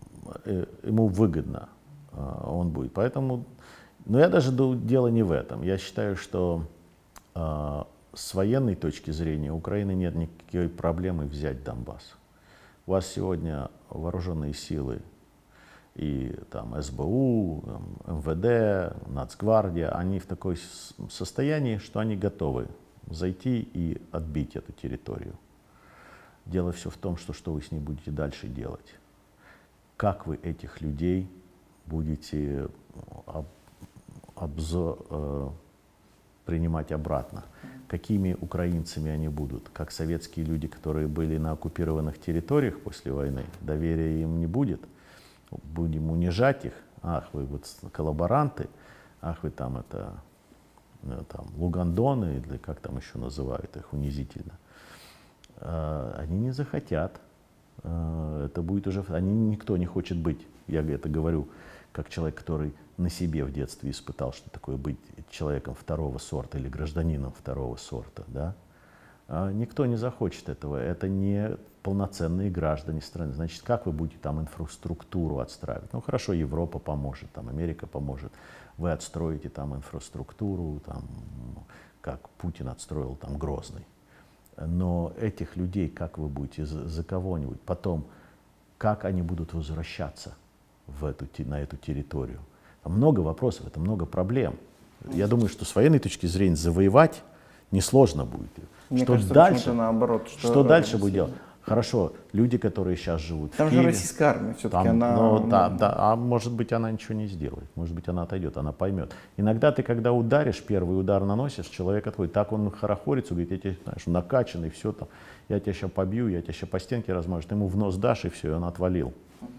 ему выгодно он будет. Поэтому, но я даже думаю, дело не в этом. Я считаю, что с военной точки зрения у Украины нет никакой проблемы взять Донбасс. У вас сегодня вооруженные силы и там эс бэ у, эм вэ дэ, Нацгвардия, они в такой состоянии, что они готовы зайти и отбить эту территорию. Дело все в том, что, что вы с ней будете дальше делать. Как вы этих людей будете об, обзор, э, принимать обратно? Какими украинцами они будут? Как советские люди, которые были на оккупированных территориях после войны, доверия им не будет. Будем унижать их. Ах, вы вот коллаборанты, ах, вы там это, там, лугандоны, или как там еще называют их унизительно. Они не захотят. Это будет уже, они, никто не хочет быть, я это говорю, как человек, который на себе в детстве испытал, что такое быть человеком второго сорта или гражданином второго сорта. Да? Никто не захочет этого. Это не полноценные граждане страны. Значит, как вы будете там инфраструктуру отстраивать? Ну хорошо, Европа поможет, там Америка поможет. Вы отстроите там инфраструктуру, там, как Путин отстроил там Грозный. Но этих людей, как вы будете за, за кого-нибудь? Потом, как они будут возвращаться в эту, на эту территорию? Там много вопросов, это много проблем. Я думаю, что с военной точки зрения завоевать несложно будет. Мне что кажется, дальше, наоборот, что, что дальше будет делать? Хорошо, люди, которые сейчас живут там в Киеве. Там же российская армия, все-таки там, она... Ну, да, да, а может быть, она ничего не сделает, может быть, она отойдет, она поймет. Иногда ты, когда ударишь, первый удар наносишь, человек отходит. Так он хорохорится, говорит, я тебя, знаешь, накачанный, все там, я тебя сейчас побью, я тебя сейчас по стенке размажу, ты ему в нос дашь, и все, и он отвалил.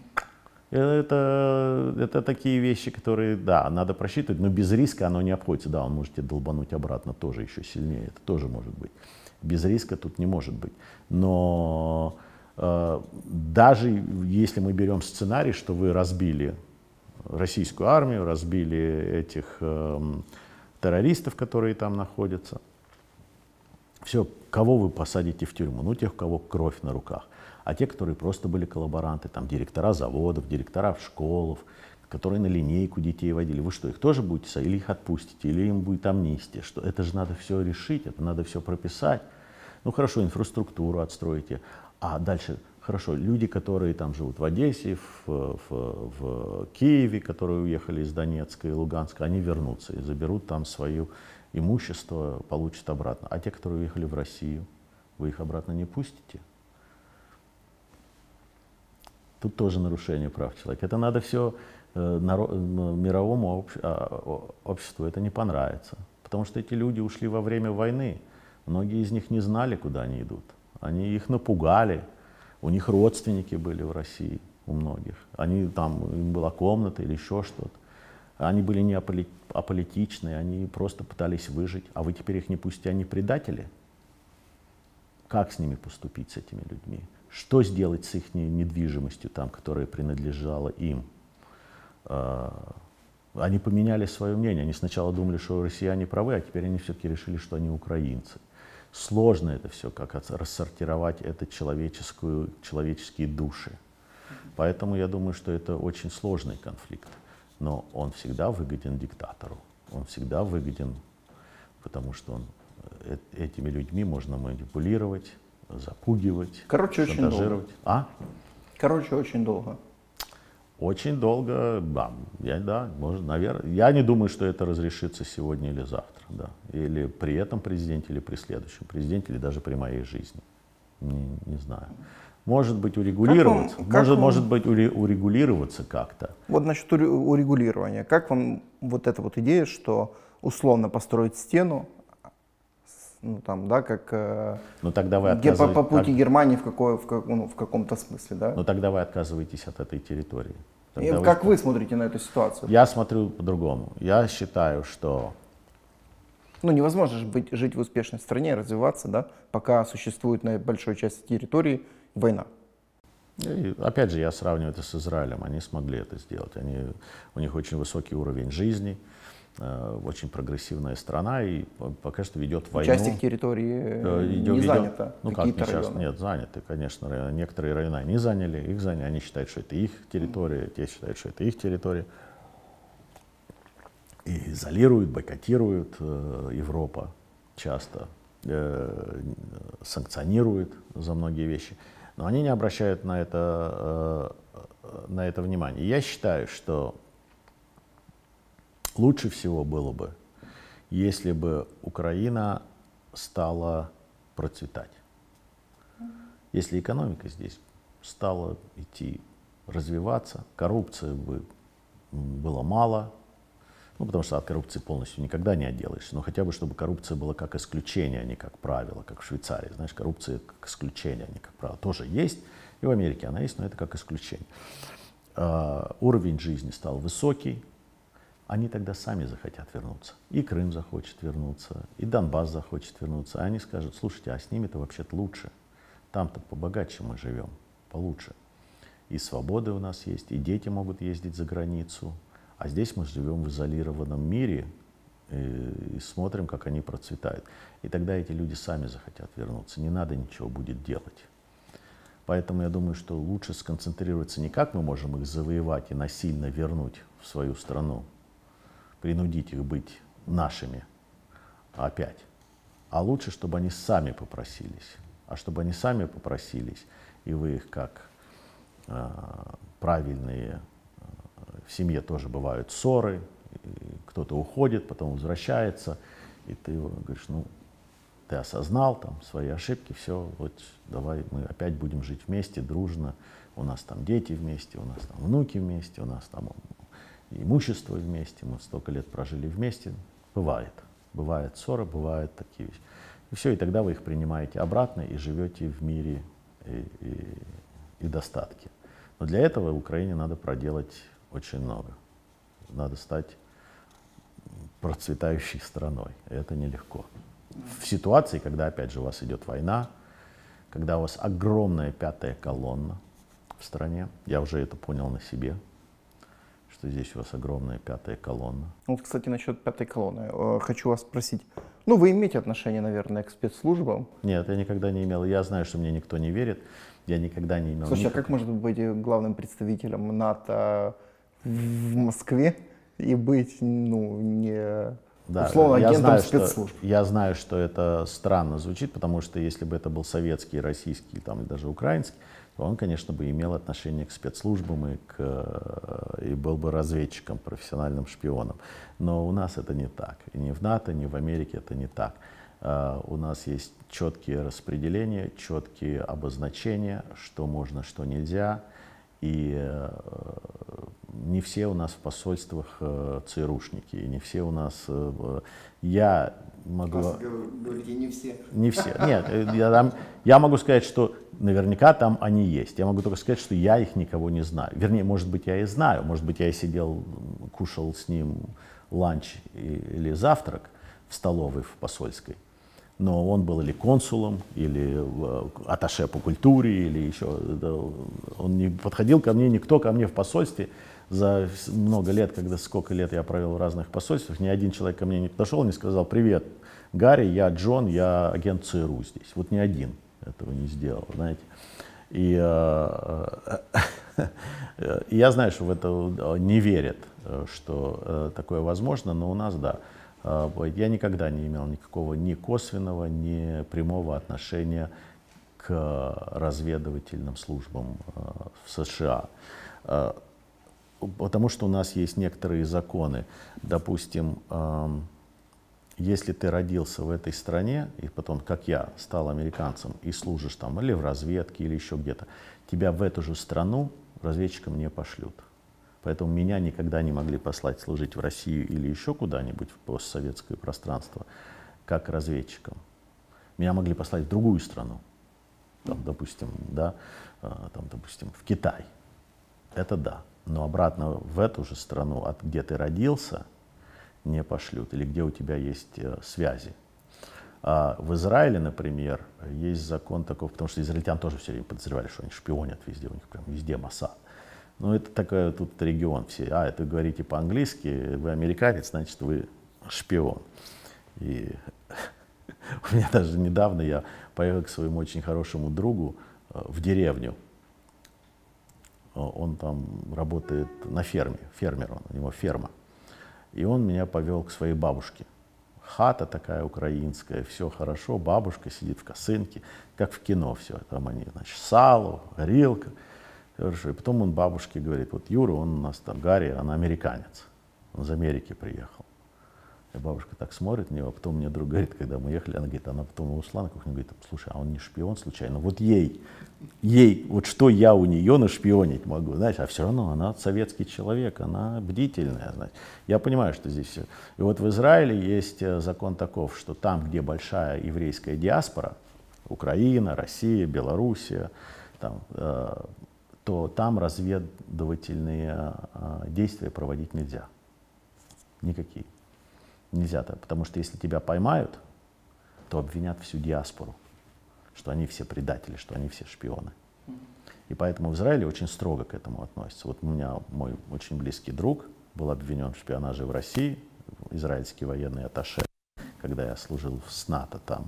Это, это такие вещи, которые, да, надо просчитывать, но без риска оно не обходится. Да, он может тебя долбануть обратно тоже еще сильнее, это тоже может быть. Без риска тут не может быть. Но э, даже если мы берем сценарий, что вы разбили российскую армию, разбили этих э, террористов, которые там находятся, все, кого вы посадите в тюрьму? Ну, тех, у кого кровь на руках. А те, которые просто были коллаборанты, там, директора заводов, директора школ, которые на линейку детей водили, вы что, их тоже будете садить, или их отпустите, или им будет амнистия? Что? Это же надо все решить, это надо все прописать. Ну хорошо, инфраструктуру отстроите, а дальше, хорошо, люди, которые там живут в Одессе, в, в, в Киеве, которые уехали из Донецка и Луганска, они вернутся и заберут там свое имущество, получат обратно. А те, которые уехали в Россию, вы их обратно не пустите? Тут тоже нарушение прав человека. Это надо все э, народ, мировому обще, э, обществу, это не понравится. Потому что эти люди ушли во время войны. Многие из них не знали, куда они идут. Они их напугали. У них родственники были в России, у многих. Они, там, им была комната или еще что-то. Они были не аполитичные, они просто пытались выжить. А вы теперь их не пустите, они предатели? Как с ними поступить, с этими людьми? Что сделать с их недвижимостью, там, которая принадлежала им? Они поменяли свое мнение. Они сначала думали, что россияне правы, а теперь они все-таки решили, что они украинцы. Сложно это все, как рассортировать это человеческую, человеческие души. Поэтому я думаю, что это очень сложный конфликт. Но он всегда выгоден диктатору. Он всегда выгоден, потому что он, этими людьми можно манипулировать, запугивать, Короче, очень долго. А? Короче, очень долго. Очень долго, да, я, да, может, наверное. Я не думаю, что это разрешится сегодня или завтра, да. Или при этом президенте, или при следующем президенте, или даже при моей жизни. Не, не знаю. Может быть, урегулироваться. Как вам, может, как может быть, урегулироваться как-то. Вот насчет урегулирования. Как вам вот эта вот идея, что условно построить стену, ну там, да, как ну, тогда вы по, по пути так... Германии в, какой, в, как, ну, в каком-то смысле, да? Но тогда вы отказываетесь от этой территории. И как вы... вы смотрите на эту ситуацию? Я смотрю по-другому. Я считаю, что... Ну, невозможно же быть, жить в успешной стране, развиваться, да, пока существует на большой части территории война. И, опять же, я сравниваю это с Израилем. Они смогли это сделать. Они, у них очень высокий уровень жизни. очень прогрессивная страна и пока что ведет войну. Часть их территории идет, не идет, занята. Ну как, не сейчас, нет, заняты, конечно, районы. Некоторые районы они заняли, их заняли, они считают, что это их территория, те считают, что это их территория. И изолируют, бойкотируют э, Европа часто, э, санкционирует за многие вещи. Но они не обращают на это, э, на это внимания. Я считаю, что лучше всего было бы, если бы Украина стала процветать. Если экономика здесь стала идти, развиваться, коррупции бы было мало, ну, потому что от коррупции полностью никогда не отделаешься, но хотя бы, чтобы коррупция была как исключение, а не как правило, как в Швейцарии. Знаешь, коррупция как исключение, а не как правило. Тоже есть, и в Америке она есть, но это как исключение. Uh, уровень жизни стал высокий, они тогда сами захотят вернуться. И Крым захочет вернуться, и Донбасс захочет вернуться. А они скажут, слушайте, а с ними-то вообще-то лучше. Там-то побогаче мы живем, получше. И свободы у нас есть, и дети могут ездить за границу. А здесь мы живем в изолированном мире и, и смотрим, как они процветают. И тогда эти люди сами захотят вернуться. Не надо ничего будет делать. Поэтому я думаю, что лучше сконцентрироваться не как мы можем их завоевать и насильно вернуть в свою страну, принудить их быть нашими опять, а лучше, чтобы они сами попросились. А чтобы они сами попросились, и вы их как э, правильные, в семье тоже бывают ссоры, кто-то уходит, потом возвращается, и ты говоришь, ну, ты осознал там свои ошибки, все, вот давай мы опять будем жить вместе, дружно, у нас там дети вместе, у нас там внуки вместе, у нас там имущество вместе, мы столько лет прожили вместе. Бывает, бывает ссоры, бывают такие вещи. И все, и тогда вы их принимаете обратно и живете в мире и, и, и достатке. Но для этого Украине надо проделать очень много. Надо стать процветающей страной. Это нелегко. В ситуации, когда, опять же, у вас идет война, когда у вас огромная пятая колонна в стране, я уже это понял на себе, что здесь у вас огромная пятая колонна. Вот, кстати, насчет пятой колонны. Хочу вас спросить. Ну, вы имеете отношение, наверное, к спецслужбам? Нет, я никогда не имел. Я знаю, что мне никто не верит. Я никогда не имел. Слушай, никаких... а как может быть главным представителем НАТО в Москве и быть, ну, не... Да, условно, я агентом знаю, спецслужб? Что, я знаю, что это странно звучит, потому что если бы это был советский, российский, там, и даже украинский, то он, конечно, бы имел отношение к спецслужбам и, к, и был бы разведчиком, профессиональным шпионом. Но у нас это не так. И ни в НАТО, ни в Америке это не так. Uh, у нас есть четкие распределения, четкие обозначения, что можно, что нельзя. И uh, не все у нас в посольствах uh, ЦРУшники, и не все у нас... Uh, я могу... Говорите, не все. Не все. Нет, я, там, я могу сказать, что наверняка там они есть. Я могу только сказать, что я их никого не знаю. Вернее, может быть, я и знаю. Может быть, я и сидел, кушал с ним ланч или завтрак в столовой в посольской. Но он был или консулом, или атташе по культуре, или еще. Он не подходил ко мне, никто ко мне в посольстве. За много лет, когда сколько лет я провел в разных посольствах, ни один человек ко мне не подошел, не сказал: привет, Гарри, я Джон, я агент ЦРУ здесь. Вот ни один этого не сделал, знаете. И э, я знаю, что в это не верят, что такое возможно, но у нас, да. Я никогда не имел никакого ни косвенного, ни прямого отношения к разведывательным службам в США. Потому что у нас есть некоторые законы. Допустим, если ты родился в этой стране, и потом, как я, стал американцем и служишь там или в разведке, или еще где-то, тебя в эту же страну разведчикам не пошлют. Поэтому меня никогда не могли послать служить в Россию или еще куда-нибудь в постсоветское пространство, как разведчиком. Меня могли послать в другую страну, там, допустим, да, там, допустим, в Китай. Это да. Но обратно в эту же страну, от где ты родился, не пошлют, или где у тебя есть э, связи. А в Израиле, например, есть закон такой, потому что израильтян тоже все время подозревали, что они шпионят везде, у них прям везде Моссад. Ну, это такой тут регион все. А, это вы говорите по-английски, вы американец, значит, вы шпион. И у меня даже недавно я поехал к своему очень хорошему другу в деревню. Он там работает на ферме, фермер он, у него ферма. И он меня повел к своей бабушке. Хата такая украинская, все хорошо, бабушка сидит в косынке, как в кино все. Там они, значит, сало, горилка. Хорошо. И потом он бабушке говорит, вот Юра, он у нас там, Гарри, он американец, он из Америки приехал. И бабушка так смотрит на него, а потом мне друг говорит, когда мы ехали, она говорит, она потом ушла на кухню, говорит, слушай, а он не шпион случайно? Вот ей, ей, вот что я у нее нашпионить могу, знаешь, а все равно она советский человек, она бдительная, знаешь. Я понимаю, что здесь все. И вот в Израиле есть закон таков, что там, где большая еврейская диаспора, Украина, Россия, Белоруссия, там, э, то там разведывательные э, действия проводить нельзя. Никакие. Нельзя так, потому что если тебя поймают, то обвинят всю диаспору, что они все предатели, что они все шпионы. И поэтому в Израиле очень строго к этому относятся. Вот у меня мой очень близкий друг был обвинен в шпионаже в России, израильский военный атташе, когда я служил с НАТО там.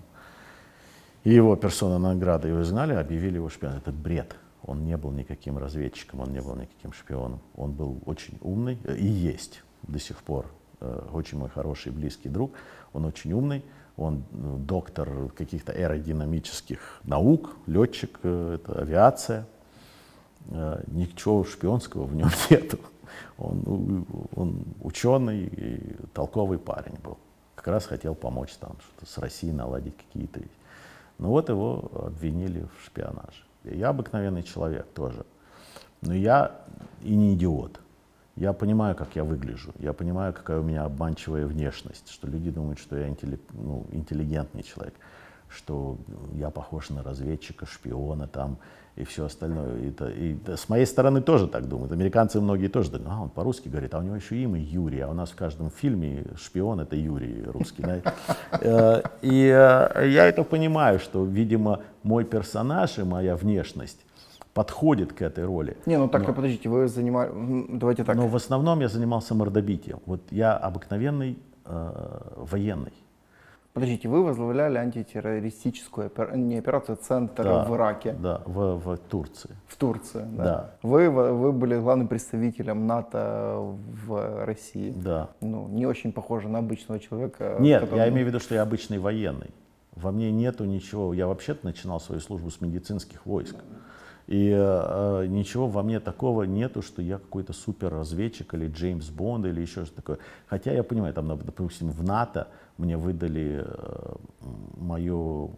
И его персона нон-грата, его изгнали, объявили его шпионом. Это бред. Он не был никаким разведчиком, он не был никаким шпионом. Он был очень умный и есть до сих пор. Очень мой хороший близкий друг, он очень умный, он доктор каких-то аэродинамических наук, летчик, это авиация, ничего шпионского в нем нету. Он, он ученый и толковый парень был, как раз хотел помочь там что-то с Россией наладить какие-то. Ну вот его обвинили в шпионаже. Я обыкновенный человек тоже, но я и не идиот. Я понимаю, как я выгляжу, я понимаю, какая у меня обманчивая внешность, что люди думают, что я интелли... ну, интеллигентный человек, что я похож на разведчика, шпиона там и все остальное. И, это, и это, с моей стороны тоже так думают. Американцы многие тоже думают, а он по-русски говорит, а у него еще имя Юрий, а у нас в каждом фильме шпион это Юрий русский. И я это понимаю, что, видимо, мой персонаж и моя внешность подходит к этой роли. Не, ну так-то подождите, вы занимались, давайте так. Но в основном я занимался мордобитием. Вот я обыкновенный э, военный. Подождите, вы возглавляли антитеррористическую опер... не операцию «Центр» да, в Ираке. Да, в, в Турции. В Турции, да. да. Вы, вы были главным представителем НАТО в России. Да. Ну, не очень похоже на обычного человека. Нет, который... я имею в виду, что я обычный военный. Во мне нету ничего. Я вообще-то начинал свою службу с медицинских войск. И э, ничего во мне такого нету, что я какой-то суперразведчик или Джеймс Бонд или еще что-то такое. Хотя я понимаю, там, допустим, в НАТО мне выдали э, мое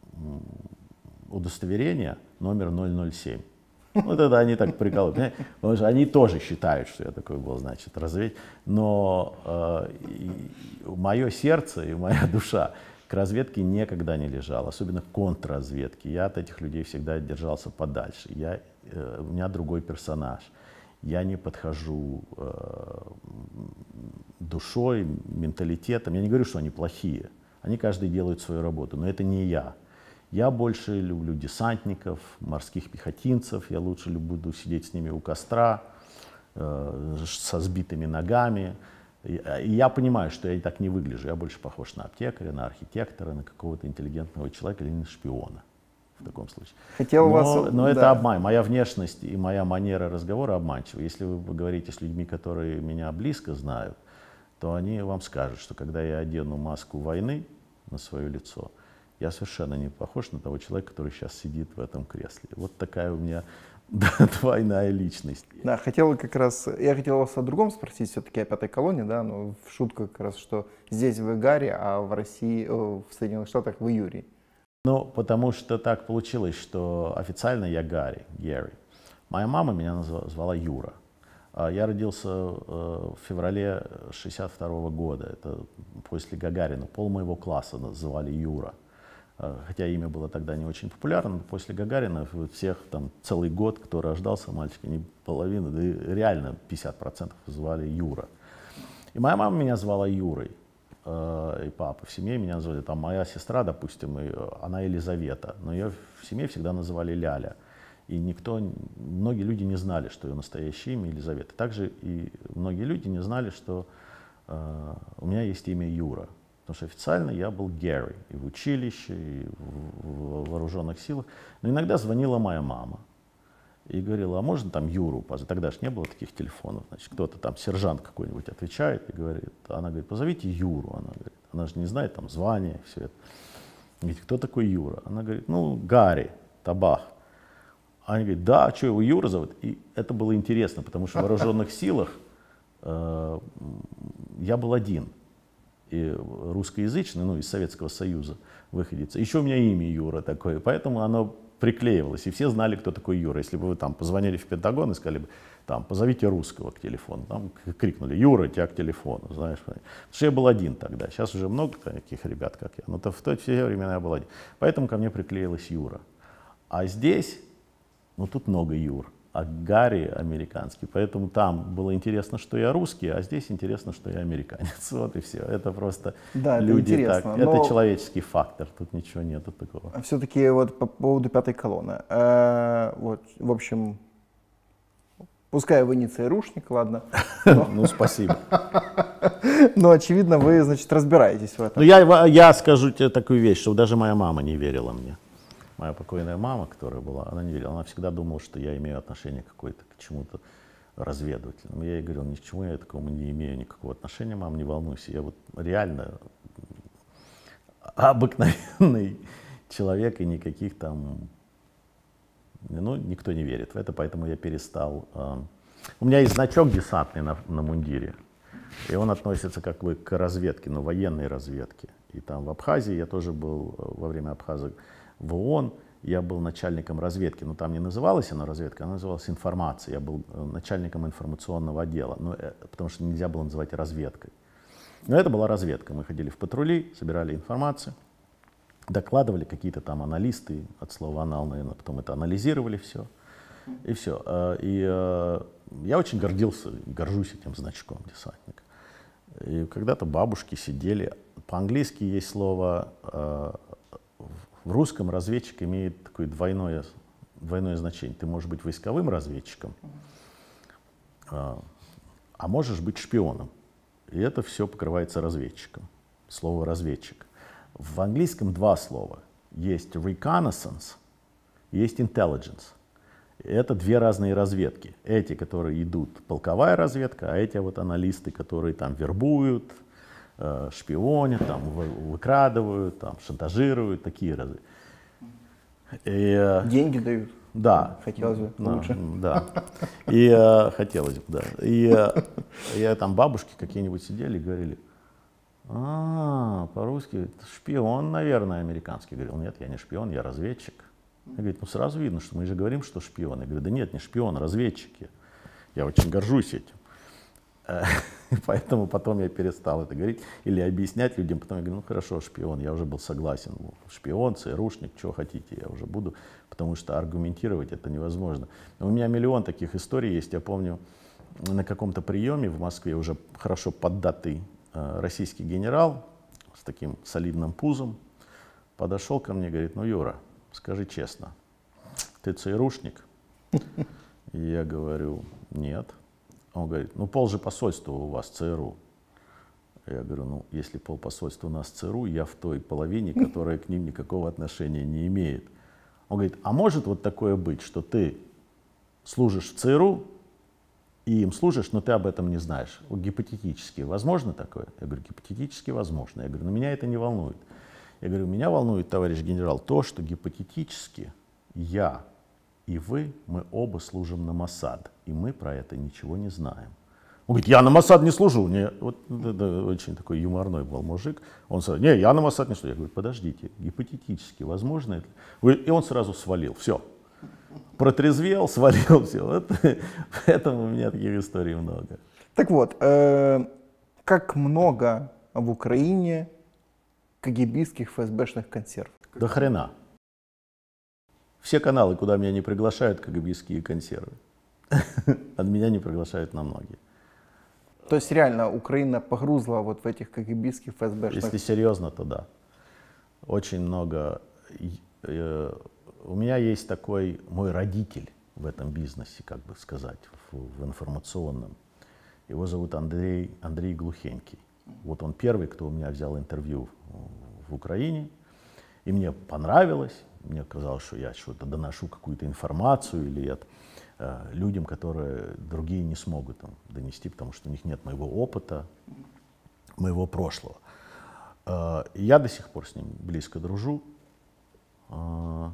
удостоверение номер ноль ноль семь. Вот это они так прикалывают. Потому что они тоже считают, что я такой был, значит, разведчик. Но э, мое сердце и моя душа к разведке никогда не лежал, особенно к контрразведке. Я от этих людей всегда держался подальше. Я, э, у меня другой персонаж. Я не подхожу э, душой, менталитетом. Я не говорю, что они плохие. Они каждый делают свою работу, но это не я. Я больше люблю десантников, морских пехотинцев. Я лучше буду сидеть с ними у костра, э, со сбитыми ногами. И я понимаю, что я так не выгляжу. Я больше похож на аптекаря, на архитектора, на какого-то интеллигентного человека или на шпиона в таком случае. Хотел но вас... но да. это обман. Моя внешность и моя манера разговора обманчива. Если вы говорите с людьми, которые меня близко знают, то они вам скажут, что когда я одену маску войны на свое лицо, я совершенно не похож на того человека, который сейчас сидит в этом кресле. Вот такая у меня двойная личность. Да, хотел как раз, я хотел вас о другом спросить, все-таки о пятой колонне, да, но в шутку как раз, что здесь вы Гарри, а в России, о, в Соединенных Штатах вы Юрий. Ну, потому что так получилось, что официально я Гарри, Герри. Моя мама меня назвала, звала Юра. Я родился в феврале шестьдесят второго года, это после Гагарина. Пол моего класса называли Юра. Хотя имя было тогда не очень популярно, после Гагарина всех там целый год, кто рождался, мальчики, не половина, да и реально пятьдесят процентов звали Юра. И моя мама меня звала Юрой, и папа. В семье меня звали, там моя сестра, допустим, она Елизавета, но ее в семье всегда называли Ляля. И никто, многие люди не знали, что ее настоящее имя Елизавета. Также и многие люди не знали, что э, у меня есть имя Юра. Потому что официально я был Гэри и в училище, и в, в вооруженных силах. Но иногда звонила моя мама и говорила, а можно там Юру позвать? Тогда же не было таких телефонов. Значит, кто-то там, сержант какой-нибудь отвечает и говорит, она говорит, позовите Юру. Она говорит, она же не знает там звания, все это. Говорит, кто такой Юра? Она говорит, ну, Гарри, Табах. Они говорят, да, а что его Юра зовут? И это было интересно, потому что в вооруженных силах э, я был один. И русскоязычный, ну, из Советского Союза выходец. Еще у меня имя Юра такое, поэтому оно приклеивалось. И все знали, кто такой Юра. Если бы вы там позвонили в Пентагон и сказали бы, там, позовите русского к телефону. Там крикнули, Юра, тебя к телефону, знаешь. Потому что я был один тогда. Сейчас уже много таких ребят, как я. Но то в то, в те времена я был один. Поэтому ко мне приклеилась Юра. А здесь, ну, тут много Юр. А Гарри американский. Поэтому там было интересно, что я русский, а здесь интересно, что я американец. Вот и все. Это просто да, это люди интересно, так. но... Это человеческий фактор. Тут ничего нету такого. Все-таки вот по поводу пятой колонны. Э, вот, в общем, пускай вы не ЦРУшник, ладно. Ну, спасибо. Но, очевидно, вы, значит, разбираетесь в этом. Ну, я, я скажу тебе такую вещь, что даже моя мама не верила мне. Моя покойная мама, которая была, она не верила, она всегда думала, что я имею отношение какое-то к чему-то разведывательному. Я ей говорил, ни к чему я такому не имею никакого отношения, мам, не волнуйся. Я вот реально обыкновенный человек и никаких там, ну, никто не верит в это, поэтому я перестал. У меня есть значок десантный на, на мундире, и он относится как бы к разведке, ну, военной разведке. И там в Абхазии я тоже был во время Абхаза. В ООН я был начальником разведки, но там не называлась она разведка, она называлась информация. Я был начальником информационного отдела, ну, потому что нельзя было называть разведкой. Но это была разведка. Мы ходили в патрули, собирали информацию, докладывали какие-то там аналисты, от слова анал, наверное, потом это анализировали все. И все. И я очень гордился, горжусь этим значком десантника. И когда-то бабушки сидели, по-английски есть слово... В русском разведчик имеет такое двойное, двойное значение. Ты можешь быть войсковым разведчиком, а, а можешь быть шпионом. И это все покрывается разведчиком. Слово разведчик. В английском два слова. Есть reconnaissance, есть intelligence. И это две разные разведки. Эти, которые идут, полковая разведка, а эти вот аналисты, которые там вербуют, шпионят, там, выкрадывают, там, шантажируют, такие разы. И, деньги дают? Да. Хотелось бы да, лучше. Да. И э, хотелось бы, да. И э, я там бабушки какие-нибудь сидели и говорили, а, по-русски шпион, наверное, американский. Я говорил, нет, я не шпион, я разведчик. Я говорю, ну сразу видно, что мы же говорим, что шпион. Я говорю, да нет, не шпион, разведчики. Я очень горжусь этим. Поэтому потом я перестал это говорить или объяснять людям. Потом я говорю, ну хорошо, шпион, я уже был согласен. Шпион, ЦРУшник, что хотите, я уже буду, потому что аргументировать это невозможно. Но у меня миллион таких историй есть. Я помню, на каком-то приеме в Москве уже хорошо поддатый э, российский генерал с таким солидным пузом подошел ко мне и говорит, ну Юра, скажи честно, ты ЦРУшник? И я говорю, нет. Он говорит, ну пол же посольства у вас ЦРУ. Я говорю, ну если пол посольства у нас ЦРУ, я в той половине, которая к ним никакого отношения не имеет. Он говорит, а может вот такое быть, что ты служишь в ЦРУ и им служишь, но ты об этом не знаешь? Гипотетически возможно такое? Я говорю, гипотетически возможно. Я говорю, но меня это не волнует. Я говорю, меня волнует, товарищ генерал, то, что гипотетически я и вы, мы оба служим на Моссад, и мы про это ничего не знаем. Он говорит, я на Моссад не служу. Не, вот это очень такой юморной был мужик. Он сразу, не, я на Моссад не служу. Я говорю, подождите, гипотетически возможно это? И он сразу свалил, все. Протрезвел, свалил, все. Вот, поэтому у меня таких историй много. Так вот, э, как много в Украине кагибистских ФСБшных консерв? До хрена. Все каналы, куда меня не приглашают, кагибистские консервы. От меня не приглашают на многие. То есть реально Украина погрузла вот в этих кагибистских ФСБшных? Если серьезно, то да. Очень много э, у меня есть такой мой родитель в этом бизнесе, как бы сказать, в, в информационном. Его зовут Андрей, Андрей Глухенький. Вот он первый, кто у меня взял интервью в, в Украине. И мне понравилось. Мне казалось, что я что-то доношу, какую-то информацию или это, э, людям, которые другие не смогут там, донести, потому что у них нет моего опыта, моего прошлого. Э, я до сих пор с ним близко дружу. Э,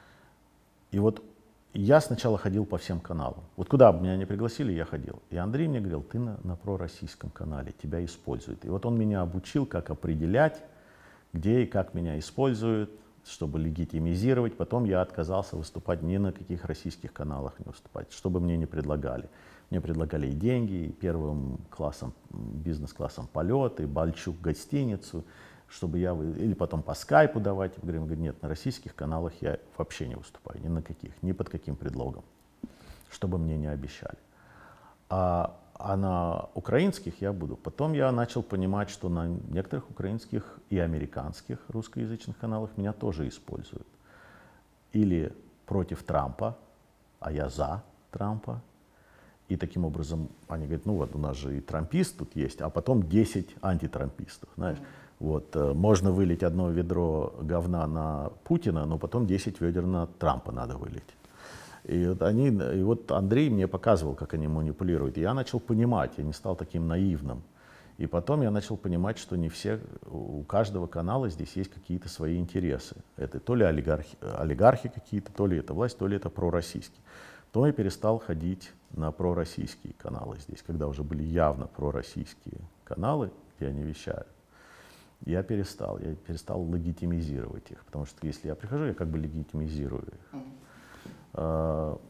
и вот я сначала ходил по всем каналам. Вот куда бы меня не пригласили, я ходил. И Андрей мне говорил, ты на, на пророссийском канале, тебя используют. И вот он меня обучил, как определять, где и как меня используют, чтобы легитимизировать. Потом я отказался выступать ни на каких российских каналах, не выступать, чтобы мне не предлагали. Мне предлагали и деньги, и первым классом, бизнес-классом полет, и Бальчук гостиницу, чтобы я, или потом по скайпу давать. Я говорю, нет, на российских каналах я вообще не выступаю, ни на каких, ни под каким предлогом, чтобы мне не обещали. А, а на украинских я буду. Потом я начал понимать, что на некоторых украинских и американских русскоязычных каналах меня тоже используют. Или против Трампа, а я за Трампа. И таким образом они говорят, ну вот у нас же и трампист тут есть, а потом десять антитрампистов, знаешь. Вот, можно вылить одно ведро говна на Путина, но потом десять ведер на Трампа надо вылить. И вот, они, и вот Андрей мне показывал, как они манипулируют. И я начал понимать, я не стал таким наивным. И потом я начал понимать, что не все, у каждого канала здесь есть какие-то свои интересы. Это то ли олигархи, олигархи какие-то, то ли это власть, то ли это пророссийские. То я перестал ходить на пророссийские каналы здесь, когда уже были явно пророссийские каналы, где они вещают. Я перестал, я перестал легитимизировать их, потому что если я прихожу, я как бы легитимизирую их. А,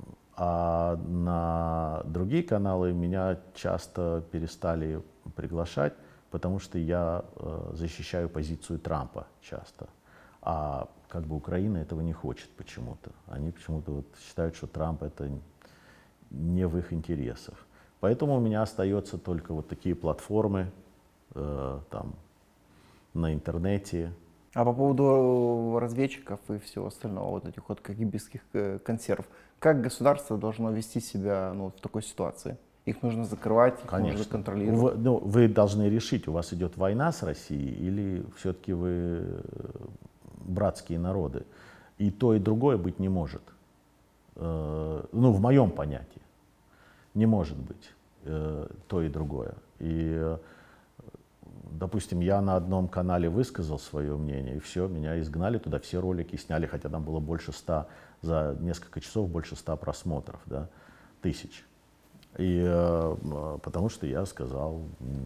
а на другие каналы меня часто перестали приглашать, потому что я э, защищаю позицию Трампа часто. А как бы Украина этого не хочет почему-то. Они почему-то вот считают, что Трамп это не в их интересах. Поэтому у меня остается только вот такие платформы, э, там, на интернете. А по поводу разведчиков и всего остального, вот этих вот кагибистских консерв, как государство должно вести себя, ну, в такой ситуации? Их нужно закрывать, их Конечно. нужно контролировать? Вы, ну, вы должны решить, у вас идет война с Россией или все-таки вы братские народы. И то, и другое быть не может. Э, ну, в моем понятии. Не может быть э, то и другое. И допустим, я на одном канале высказал свое мнение, и все, меня изгнали туда, все ролики сняли, хотя там было больше ста, за несколько часов больше ста просмотров, да, тысяч. И э, потому что я сказал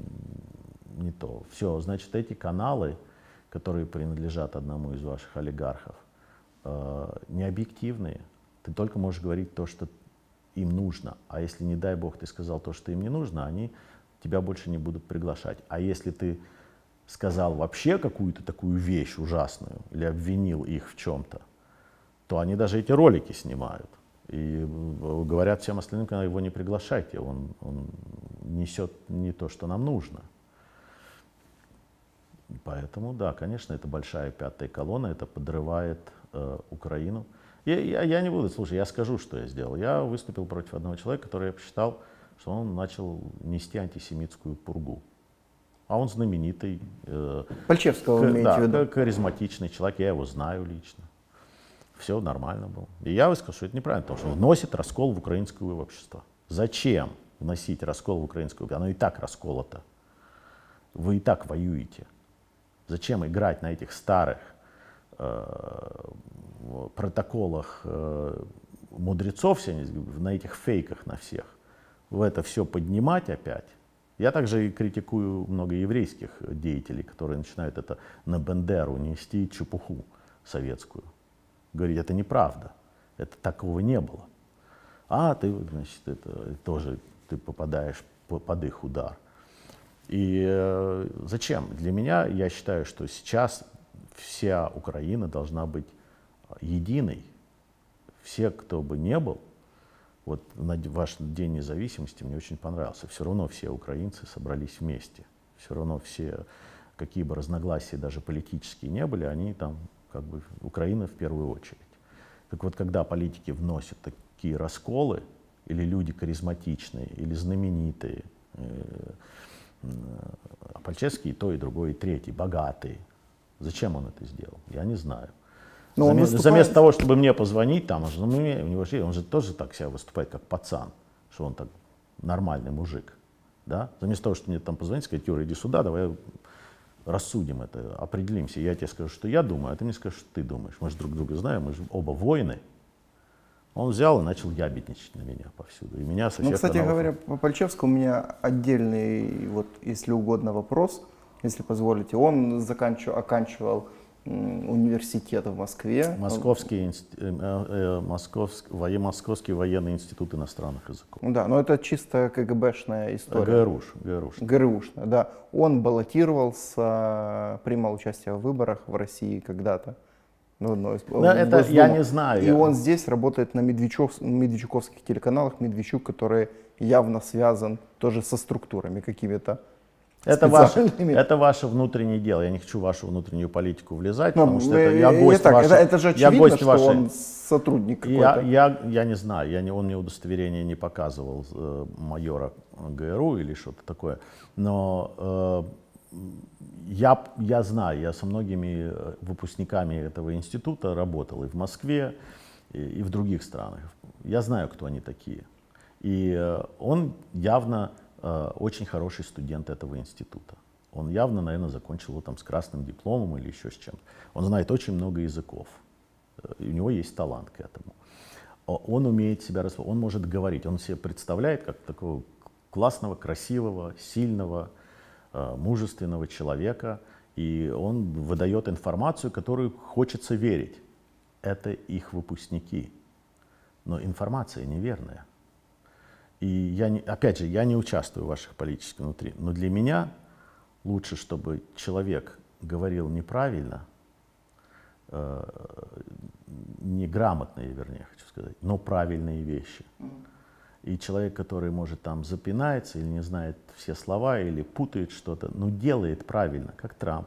не то. Все, значит, эти каналы, которые принадлежат одному из ваших олигархов, э, не объективные. Ты только можешь говорить то, что им нужно. А если, не дай бог, ты сказал то, что им не нужно, они тебя больше не будут приглашать. А если ты сказал вообще какую-то такую вещь ужасную или обвинил их в чем-то, то они даже эти ролики снимают. И говорят всем остальным, когда его не приглашайте, он, он несет не то, что нам нужно. Поэтому, да, конечно, это большая пятая колонна, это подрывает э, Украину. Я, я, я не буду, слушай, я скажу, что я сделал. Я выступил против одного человека, который я посчитал, что он начал нести антисемитскую пургу. А он знаменитый, э, Пальчевского вы имеете да, в виду? харизматичный человек, я его знаю лично. Все нормально было. И я высказал, что это неправильно, потому что он вносит раскол в украинское общество. Зачем вносить раскол в украинское общество? Оно и так расколото. Вы и так воюете. Зачем играть на этих старых э, протоколах э, мудрецов, на этих фейках на всех? В это все поднимать опять. Я также и критикую много еврейских деятелей, которые начинают это на Бендеру нести чепуху советскую. Говорить, это неправда, это такого не было. А ты, значит, это тоже ты попадаешь под их удар. И э, зачем? Для меня, я считаю, что сейчас вся Украина должна быть единой. Все, кто бы не был, вот на ваш День независимости мне очень понравился. Все равно все украинцы собрались вместе. Все равно все, какие бы разногласия даже политические не были, они там, как бы, Украина в первую очередь. Так вот, когда политики вносят такие расколы, или люди харизматичные, или знаменитые, а Пальчевский и то, и другое, и третий, богатый, зачем он это сделал? Я не знаю. Но он Заместо, выступает... заместо того, чтобы мне позвонить, там, он, у него, он же тоже так себя выступает, как пацан, что он так нормальный мужик. Да? Заместо того, чтобы мне там позвонить, сказать: Юра, иди сюда, давай рассудим это, определимся. Я тебе скажу, что я думаю, а ты мне скажешь, что ты думаешь. Мы же друг друга знаем, мы же оба воины. Он взял и начал ябедничать на меня повсюду. И меня со всех Ну, кстати каналов... говоря, по Пальчевскому у меня отдельный, вот, если угодно, вопрос, если позволите. Он заканчивал, оканчивал университет в Москве. Московский, инст... э, э, Московск... Воен... Московский военный институт иностранных языков. Да, но это чисто КГБшная история. ГРУш, ГРУш. ГРУшная, да. Он баллотировался, принимал участие в выборах в России когда-то. Ну, ну, да, это я не знаю. И он здесь работает на Медведчук, медведчуковских телеканалах. Медведчук, который явно связан тоже со структурами какими-то. Это ваше, это ваше внутреннее дело. Я не хочу в вашу внутреннюю политику влезать, но, потому что это, я гость так, вашей, это, это же очевидно, я гость что вашей, он сотрудник я, какой-то. я, я не знаю, я не, он мне удостоверение не показывал э, майора ГРУ или что-то такое, но э, я, я знаю, я со многими выпускниками этого института работал и в Москве, и, и в других странах. Я знаю, кто они такие. И э, он явно очень хороший студент этого института. Он явно, наверное, закончил его там с красным дипломом или еще с чем-то. Он знает очень много языков. И у него есть талант к этому. Он умеет себя распознавать, он может говорить. Он себе представляет как такого классного, красивого, сильного, мужественного человека. И он выдает информацию, которую хочется верить. Это их выпускники. Но информация неверная. И я, не, опять же, я не участвую в ваших политических внутри, но для меня лучше, чтобы человек говорил неправильно, э, неграмотные, вернее, хочу сказать, но правильные вещи. И человек, который, может, там запинается или не знает все слова, или путает что-то, но делает правильно, как Трамп.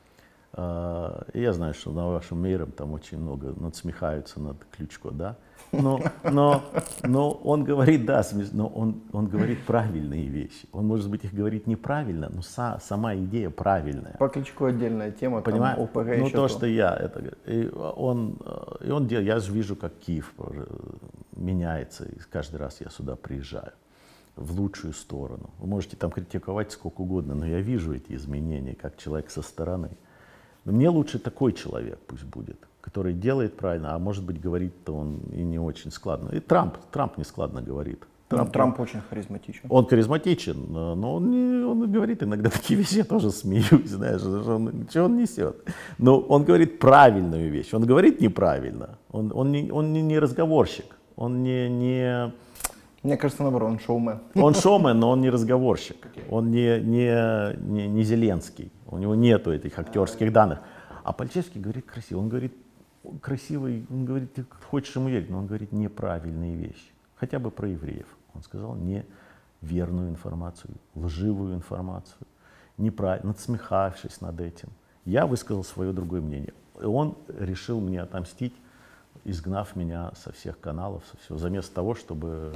Э, и я знаю, что на вашем мире там очень много надсмехаются над Кличко, да? Но, но, но он говорит, да, но он, он говорит правильные вещи. Он, может быть, их говорит неправильно, но са, сама идея правильная. По Кличко отдельная тема, понимаешь? Там ОПГ ну еще то, то. что я, это, и он, и он делает, я же вижу, как Киев меняется, и каждый раз я сюда приезжаю в лучшую сторону. Вы можете там критиковать сколько угодно, но я вижу эти изменения, как человек со стороны. Но мне лучше такой человек пусть будет, который делает правильно, а может быть говорит-то он и не очень складно. И Трамп, Трамп не складно говорит. Трамп, Ну, Трамп очень харизматичен. Он харизматичен, но он, не, он говорит иногда такие вещи, я тоже смеюсь, знаешь, что он, что он несет. Но он говорит правильную вещь, он говорит неправильно, он, он, не, он не, не разговорщик, он не, не... Мне кажется, наоборот, он шоумен. Он шоумен, но он не разговорщик, он не, не, не, не Зеленский, у него нету этих актерских данных. А Пальчевский говорит красиво, он говорит красивый, он говорит, ты хочешь ему верить, но он говорит неправильные вещи, хотя бы про евреев. Он сказал неверную информацию, лживую информацию, неправильно, надсмехавшись над этим. Я высказал свое другое мнение. И он решил мне отомстить, изгнав меня со всех каналов, со всего, заместо того, чтобы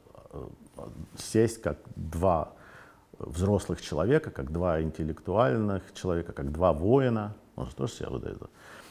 сесть как два взрослых человека, как два интеллектуальных человека, как два воина. Он же тоже себя выдает.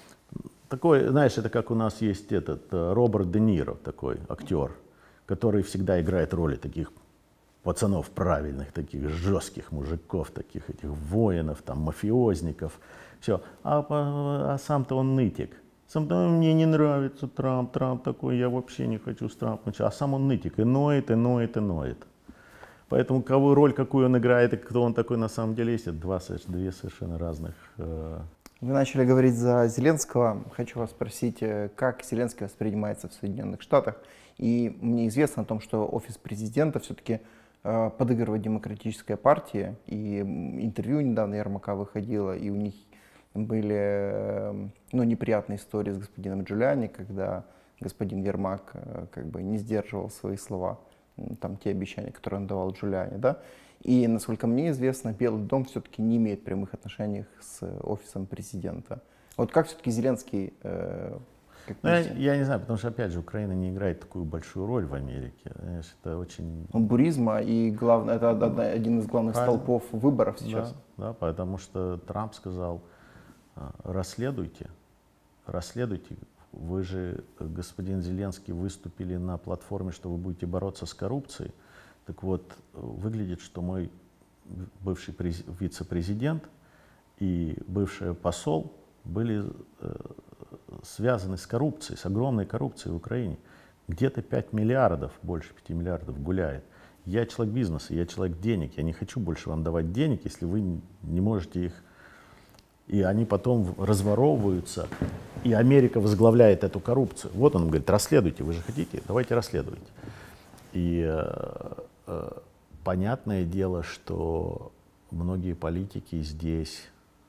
Такой, знаешь, это как у нас есть этот Роберт Де Ниро, такой актер, который всегда играет роли таких пацанов правильных, таких жестких мужиков, таких этих воинов, там, мафиозников, все. А, а, а сам-то он нытик. Сам-то мне не нравится Трамп, Трамп такой, я вообще не хочу с Трампом. А сам он нытик, и ноет, и ноет, и ноет. Поэтому кого роль, какую он играет, и кто он такой на самом деле есть, это два, две совершенно разных. Э... Вы начали говорить за Зеленского. Хочу вас спросить, как Зеленский воспринимается в Соединенных Штатах. И мне известно о том, что офис президента все-таки э, подыгрывает демократической партии. И интервью недавно Ермака выходило, и у них были э, ну, неприятные истории с господином Джулиани, когда господин Ермак э, как бы не сдерживал свои слова, там те обещания, которые он давал Джулиани, да. И, насколько мне известно, Белый дом все-таки не имеет прямых отношений с офисом президента. Вот как все-таки Зеленский э, Как Ну, я, видите? я не знаю, потому что, опять же, Украина не играет такую большую роль в Америке. Знаешь, это очень... Ну, буризма и главное, это одна- один из главных Правильно. столпов выборов сейчас. Да, да, потому что Трамп сказал, а, расследуйте, расследуйте. Вы же, господин Зеленский, выступили на платформе, что вы будете бороться с коррупцией. Так вот, выглядит, что мой бывший през- вице-президент и бывший посол были э, связаны с коррупцией, с огромной коррупцией в Украине. Где-то пять миллиардов, больше пяти миллиардов гуляет. Я человек бизнеса, я человек денег, я не хочу больше вам давать денег, если вы не можете их. И они потом разворовываются, и Америка возглавляет эту коррупцию. Вот он говорит, расследуйте, вы же хотите, давайте расследуйте. И э, э, понятное дело, что многие политики здесь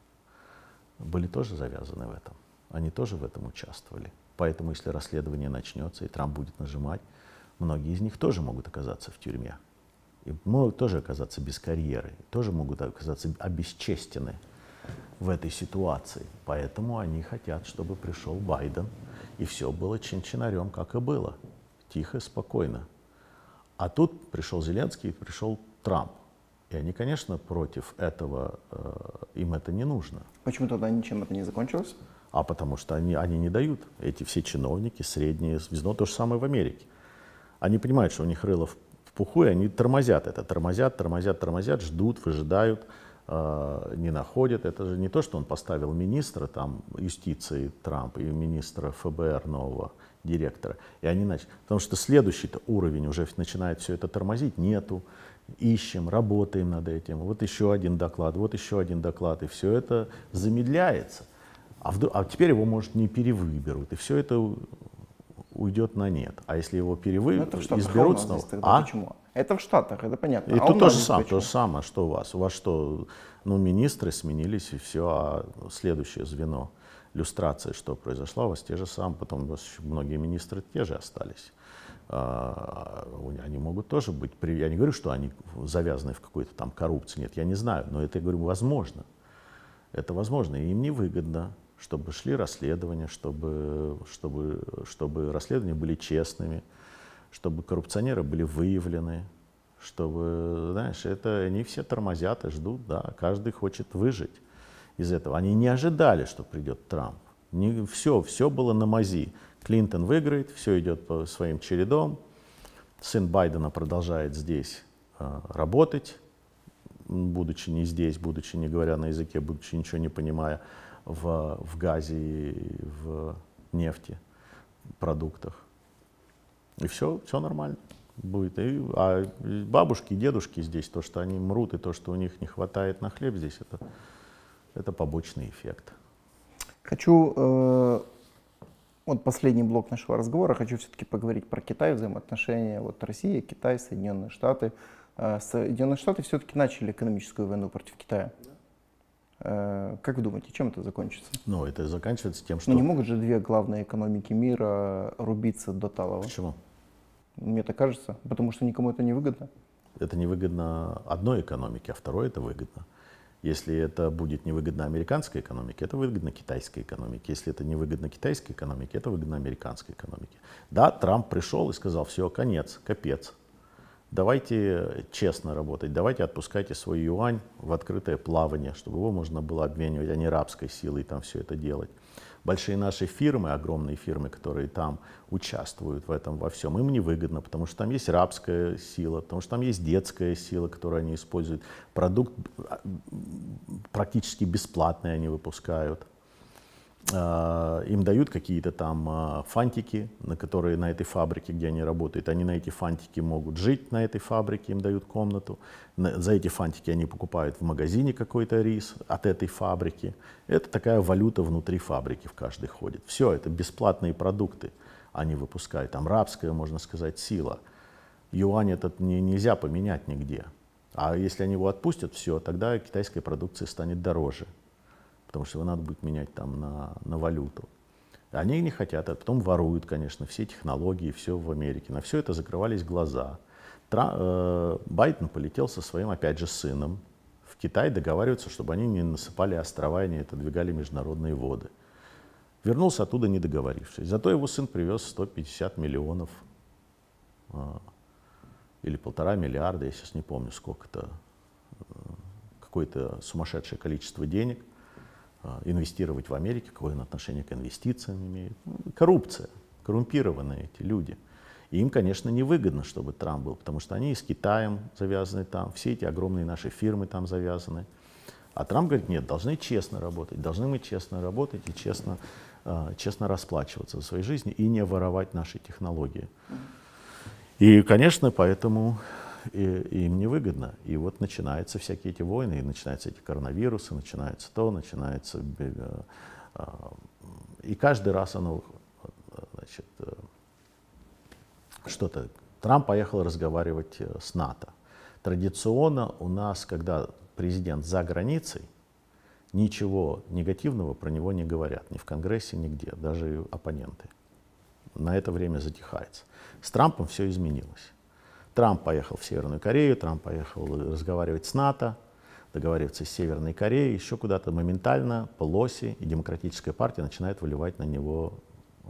были тоже завязаны в этом. Они тоже в этом участвовали. Поэтому, если расследование начнется, и Трамп будет нажимать, многие из них тоже могут оказаться в тюрьме. И могут тоже оказаться без карьеры, тоже могут оказаться обесчестены в этой ситуации. Поэтому они хотят, чтобы пришел Байден, и все было чин-чинарем, как и было. Тихо, спокойно. А тут пришел Зеленский, пришел Трамп. И они, конечно, против этого, э, им это не нужно. Почему тогда ничем это не закончилось? А потому что они, они не дают. Эти все чиновники, среднее звено, то же самое в Америке. Они понимают, что у них рыло в пуху, и они тормозят это. Тормозят, тормозят, тормозят, ждут, выжидают, э, не находят. Это же не то, что он поставил министра там, юстиции Трамп и министра эф бэ эр нового директора. И они начали. Потому что следующий уровень уже начинает все это тормозить. Нету. Ищем, работаем над этим. Вот еще один доклад, вот еще один доклад. И все это замедляется. А, вдруг, а теперь его, может, не перевыберут. И все это уйдет на нет. А если его перевыберут, изберут снова... А? Почему? Это в Штатах, это понятно. И а тут то же самое, то же самое, что у вас. У вас что, ну, министры сменились, и все, а следующее звено люстрации, что произошло, у вас те же самые, потом у вас еще многие министры те же остались. А, они могут тоже быть, я не говорю, что они завязаны в какой-то там коррупции, нет, я не знаю, но это, я говорю, возможно. Это возможно, и им невыгодно, чтобы шли расследования, чтобы, чтобы, чтобы расследования были честными, чтобы коррупционеры были выявлены, чтобы, знаешь, это они все тормозят и ждут, да, каждый хочет выжить из этого. Они не ожидали, что придет Трамп. Не, все, все было на мази. Клинтон выиграет, все идет по своим чередом. Сын Байдена продолжает здесь э, работать, будучи не здесь, будучи не говоря на языке, будучи ничего не понимая в, в газе и в нефти, продуктах. И все, все нормально будет. И, а бабушки и дедушки здесь, то, что они мрут, и то, что у них не хватает на хлеб здесь, это, это побочный эффект. Хочу, э, вот последний блок нашего разговора, хочу все-таки поговорить про Китай, взаимоотношения вот Россия, Китай, Соединенные Штаты. Э, Соединенные Штаты все-таки начали экономическую войну против Китая. Э, как вы думаете, чем это закончится? Ну, это заканчивается тем, что... Ну, не могут же две главные экономики мира рубиться до талого. Почему? Мне так кажется, потому что никому это не выгодно. Это невыгодно одной экономике, а второй это выгодно. Если это будет невыгодно американской экономике, это выгодно китайской экономике. Если это невыгодно китайской экономике, это выгодно американской экономике. Да, Трамп пришел и сказал, все, конец, капец. Давайте честно работать, давайте отпускайте свой юань в открытое плавание, чтобы его можно было обменивать, а не рабской силой там все это делать. Большие наши фирмы, огромные фирмы, которые там участвуют в этом во всем, им невыгодно, потому что там есть рабская сила, потому что там есть детская сила, которую они используют. Продукт практически бесплатный они выпускают. Им дают какие-то там фантики, на которые на этой фабрике, где они работают, они на эти фантики могут жить, на этой фабрике им дают комнату. За эти фантики они покупают в магазине какой-то рис от этой фабрики. Это такая валюта внутри фабрики в каждой ходит. Все, это бесплатные продукты они выпускают. Там рабская, можно сказать, сила. Юань этот не, нельзя поменять нигде. А если они его отпустят, все, тогда китайская продукция станет дороже. Потому что его надо будет менять там на, на валюту. Они не хотят, а потом воруют, конечно, все технологии, все в Америке. На все это закрывались глаза. Тра, э, Байден полетел со своим, опять же, сыном в Китай договариваться, чтобы они не насыпали острова и не отодвигали международные воды. Вернулся оттуда, не договорившись. Зато его сын привез сто пятьдесят миллионов а, или полтора миллиарда, я сейчас не помню сколько-то, какое-то сумасшедшее количество денег а, инвестировать в Америке, какое он отношение к инвестициям имеет. Коррупция, коррумпированные эти люди. И им, конечно, невыгодно, чтобы Трамп был, потому что они и с Китаем завязаны там, все эти огромные наши фирмы там завязаны. А Трамп говорит, нет, должны честно работать, должны мы честно работать и честно, э, честно расплачиваться за свои жизни и не воровать наши технологии. И, конечно, поэтому и, им невыгодно. И вот начинаются всякие эти войны, и начинаются эти коронавирусы, начинается то, начинается... Э, э, и каждый раз оно, значит, э, что-то... Трамп поехал разговаривать с НАТО. Традиционно у нас, когда президент за границей, ничего негативного про него не говорят. Ни в Конгрессе, нигде, даже и оппоненты. На это время затихается. С Трампом все изменилось. Трамп поехал в Северную Корею, Трамп поехал разговаривать с НАТО, договариваться с Северной Кореей, еще куда-то моментально Пелоси и Демократическая партия начинают выливать на него э,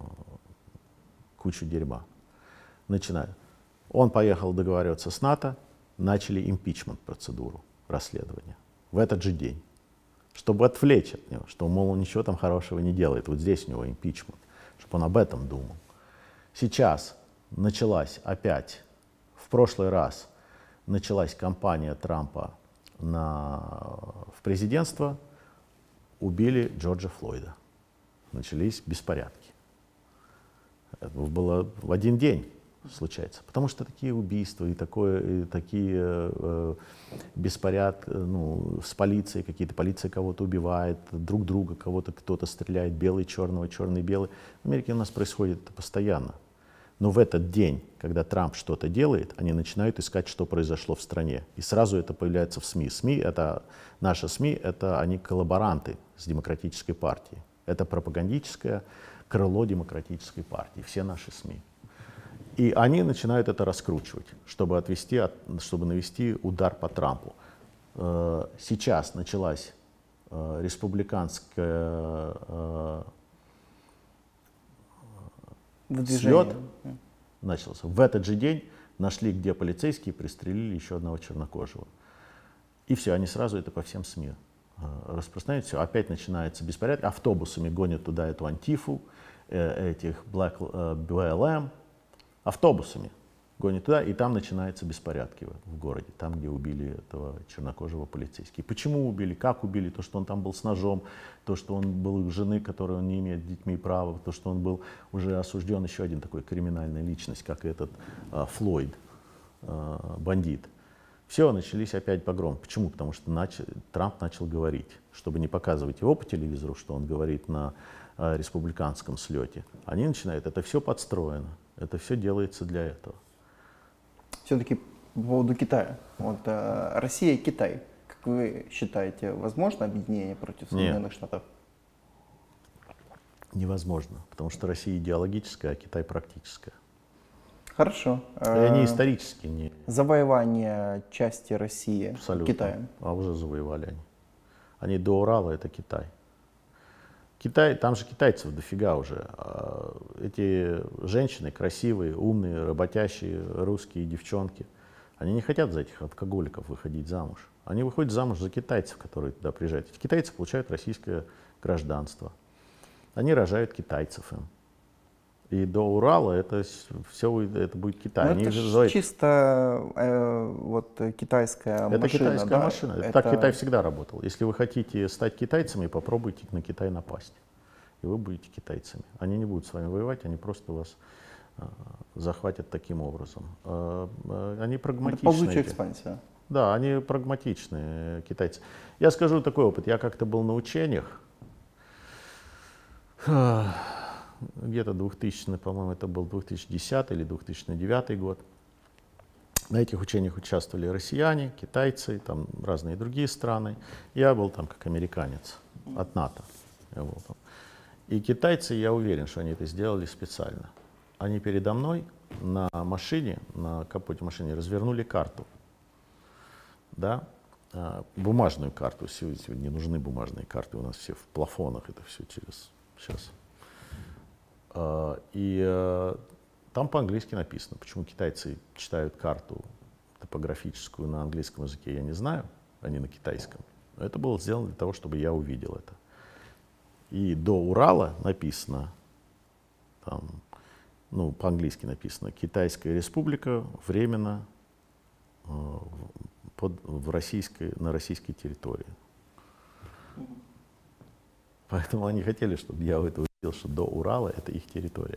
кучу дерьма. Начинают. Он поехал договариваться с НАТО, начали импичмент-процедуру, расследования в этот же день, чтобы отвлечь от него, что, мол, он ничего там хорошего не делает. Вот здесь у него импичмент, чтобы он об этом думал. Сейчас началась опять, в прошлый раз началась кампания Трампа на, в президентство, убили Джорджа Флойда. Начались беспорядки. Это было в один день. Случается. Потому что такие убийства и, такое, и такие э, беспорядки, ну, с полицией какие-то, полиция кого-то убивает, друг друга кого-то кто-то стреляет, белый черного, черный белый. В Америке у нас происходит это постоянно. Но в этот день, когда Трамп что-то делает, они начинают искать, что произошло в стране. И сразу это появляется в СМИ. СМИ, это, наши СМИ, это они коллаборанты с Демократической партией. Это пропагандическое крыло Демократической партии, все наши СМИ. И они начинают это раскручивать, чтобы, отвести, чтобы навести удар по Трампу. Сейчас началась республиканская слет. Начался. В этот же день нашли, где полицейские пристрелили еще одного чернокожего. И все, они сразу это по всем СМИ распространяют. Все, опять начинается беспорядок. Автобусами гонят туда эту антифу, этих Black, би эл эм. Автобусами гонят туда, и там начинаются беспорядки в городе, там, где убили этого чернокожего полицейского. Почему убили, как убили, то, что он там был с ножом, то, что он был у жены, которой он не имеет с детьми права, то, что он был уже осужден, еще один такой криминальная личность, как этот а, Флойд, а, бандит. Все, начались опять погромы. Почему? Потому что нач... Трамп начал говорить, чтобы не показывать его по телевизору, что он говорит на а, республиканском слете. Они начинают, это все подстроено. Это все делается для этого. Все-таки по поводу Китая. Вот, э, Россия и Китай. Как вы считаете, возможно объединение против Соединенных Нет. Штатов? Невозможно, потому что Россия идеологическая, а Китай практическая. Хорошо. И они исторически не... Завоевание части России Абсолютно. Китаем. А уже завоевали они. Они до Урала, это Китай. Китай, там же китайцев дофига уже. Эти женщины красивые, умные, работящие, русские девчонки, они не хотят за этих алкоголиков выходить замуж. Они выходят замуж за китайцев, которые туда приезжают. Эти китайцы получают российское гражданство. Они рожают китайцев им. И до Урала это все это будет Китай. Ну, Они это же... чисто э, вот, китайская это машина. китайская да? машина. Это... Это... Так Китай всегда работал. Если вы хотите стать китайцами, попробуйте на Китай напасть. И вы будете китайцами. Они не будут с вами воевать, они просто вас э, захватят таким образом. Э, э, они прагматичные. Это ползучая экспансия. Да, они прагматичные китайцы. Я скажу такой опыт. Я как-то был на учениях. Где-то двухтысячный, по-моему, это был две тысячи десятый или две тысячи девятый год. На этих учениях участвовали россияне, китайцы, там разные другие страны. Я был там как американец от НАТО. Я был там. И китайцы, я уверен, что они это сделали специально. Они передо мной на машине, на капоте машины развернули карту. Да? Бумажную карту. Сегодня не нужны бумажные карты, у нас все в плафонах, это все через... Сейчас. И там по-английски написано. Почему китайцы читают карту топографическую на английском языке, я не знаю, а не на китайском. Но это было сделано для того, чтобы я увидел это. И до Урала написано, там, ну, по-английски написано, Китайская республика временно э, под, в российской, на российской территории. Поэтому они хотели, чтобы я это увидел, что до Урала это их территория.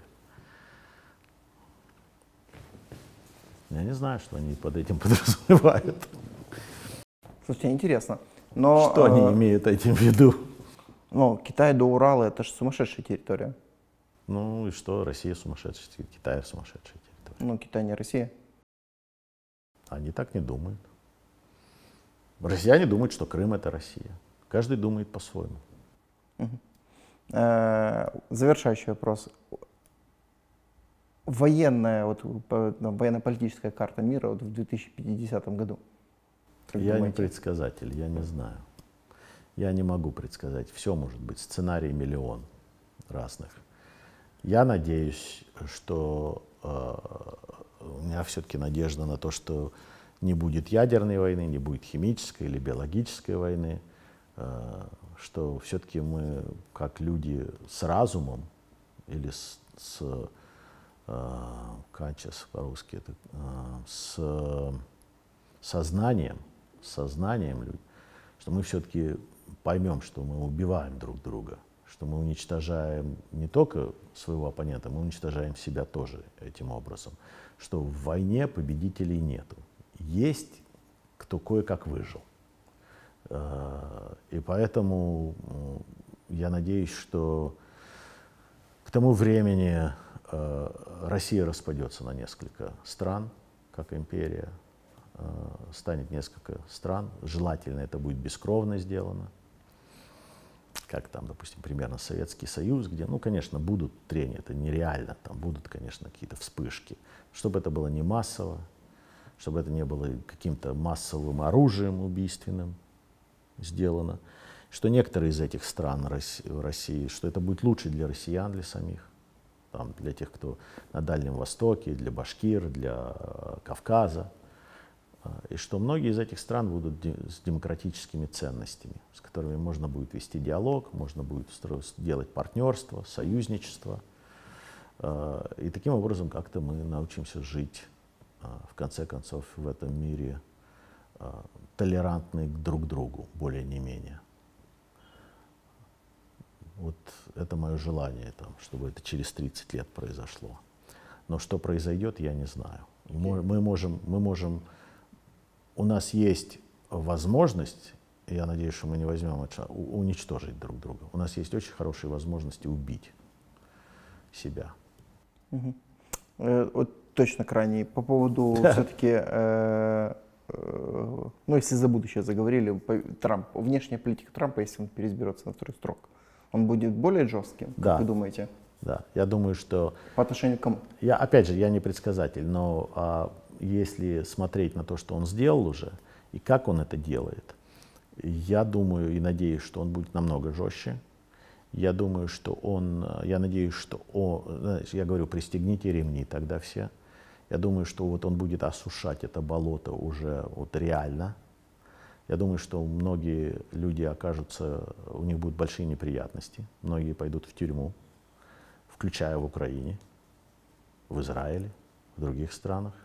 Я не знаю, что они под этим подразумевают. Слушайте, интересно. Но, что они э, имеют этим в виду? Ну, Китай до Урала — это же сумасшедшая территория. Ну и что, Россия сумасшедшая, Китай сумасшедшая территория. Ну, Китай не Россия. Они так не думают. Россияне думают, что Крым — это Россия. Каждый думает по-своему. Угу. Э, завершающий вопрос. Военная, вот, военно-политическая карта мира вот, в две тысячи пятидесятом году. Как я думаете? не предсказатель, я не знаю. Я не могу предсказать. Все может быть. Сценарий миллион разных. Я надеюсь, что э, у меня все-таки надежда на то, что не будет ядерной войны, не будет химической или биологической войны, э, что все-таки мы, как люди с разумом или с, с conscious по-русски, это, с сознанием, с сознанием людей, что мы все-таки поймем, что мы убиваем друг друга, что мы уничтожаем не только своего оппонента, мы уничтожаем себя тоже этим образом, что в войне победителей нету. Есть кто кое-как выжил. И поэтому я надеюсь, что к тому времени Россия распадется на несколько стран, как империя, станет несколько стран. Желательно это будет бескровно сделано, как там, допустим, примерно Советский Союз, где, ну, конечно, будут трения, это нереально, там будут, конечно, какие-то вспышки, чтобы это было не массово, чтобы это не было каким-то массовым оружием убийственным сделано, что некоторые из этих стран России, что это будет лучше для россиян, для самих, там, для тех, кто на Дальнем Востоке, для башкир, для Кавказа, и что многие из этих стран будут с демократическими ценностями, с которыми можно будет вести диалог, можно будет делать партнерство, союзничество, и таким образом как-то мы научимся жить, в конце концов, в этом мире толерантны друг к другу, более не менее. Вот это мое желание, там, чтобы это через тридцать лет произошло. Но что произойдет, я не знаю. Мы, мы можем, мы можем, у нас есть возможность, и я надеюсь, что мы не возьмем это, уничтожить друг друга. У нас есть очень хорошие возможности убить себя. Угу. Э, вот точно крайний. По поводу все-таки, э, э, ну если за будущее заговорили, Трамп, внешняя политика Трампа, если он переизберется на второй срок, он будет более жестким, как да. вы думаете? Да, я думаю, что... По отношению к кому? Я, опять же, я не предсказатель, но а, если смотреть на то, что он сделал уже, и как он это делает, я думаю и надеюсь, что он будет намного жестче. Я думаю, что он... Я надеюсь, что он... Знаешь, я говорю, пристегните ремни тогда все. Я думаю, что вот он будет осушать это болото уже вот реально. Я думаю, что многие люди окажутся, у них будут большие неприятности, многие пойдут в тюрьму, включая в Украине, в Израиле, в других странах.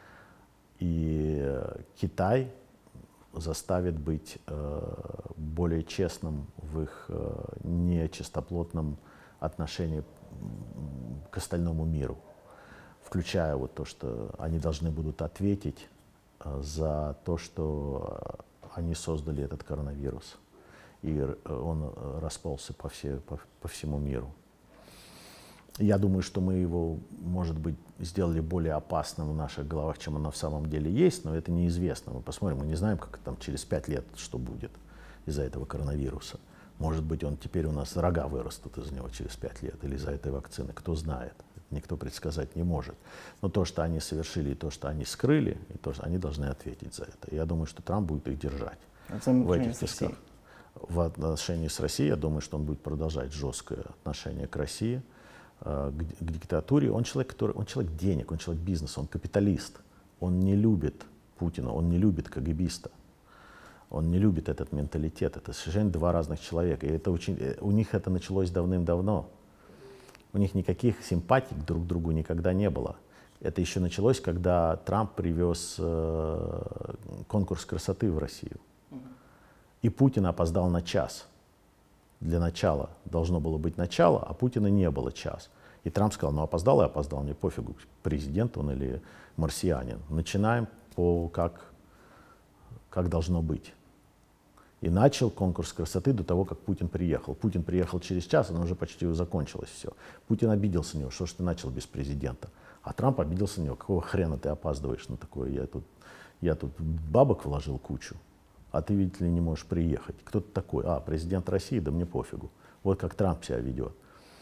И Китай заставит быть э, более честным в их э, нечистоплотном отношении к остальному миру, включая вот то, что они должны будут ответить э, за то, что они создали этот коронавирус, и он расползся по, все, по, по всему миру. Я думаю, что мы его, может быть, сделали более опасным в наших головах, чем он на самом деле есть, но это неизвестно. Мы посмотрим, мы не знаем, как там через пять лет что будет из-за этого коронавируса. Может быть, он теперь у нас рога вырастут из него через пять лет или из-за этой вакцины, кто знает. Никто предсказать не может. Но то, что они совершили, и то, что они скрыли, и то, что они должны ответить за это. Я думаю, что Трамп будет их держать в этих тисках. В отношении с Россией, я думаю, что он будет продолжать жесткое отношение к России. к, к диктатуре. Он человек, который, он человек денег, он человек бизнеса, он капиталист. Он не любит Путина, он не любит КГБиста. Он не любит этот менталитет. Это совершенно два разных человека. И это очень, у них это началось давным-давно. У них никаких симпатий друг к другу никогда не было. Это еще началось, когда Трамп привез э, конкурс красоты в Россию. И Путин опоздал на час. Для начала должно было быть начало, а Путина не было час. И Трамп сказал, ну опоздал и опоздал, мне пофигу, президент он или марсианин. Начинаем по как, как должно быть. И начал конкурс красоты до того, как Путин приехал. Путин приехал через час, оно уже почти закончилось все. Путин обиделся на него, что ж ты начал без президента. А Трамп обиделся на него, какого хрена ты опаздываешь на такое, я тут, я тут бабок вложил кучу, а ты, видите ли, не можешь приехать. Кто ты такой? А, президент России, да мне пофигу. Вот как Трамп себя ведет.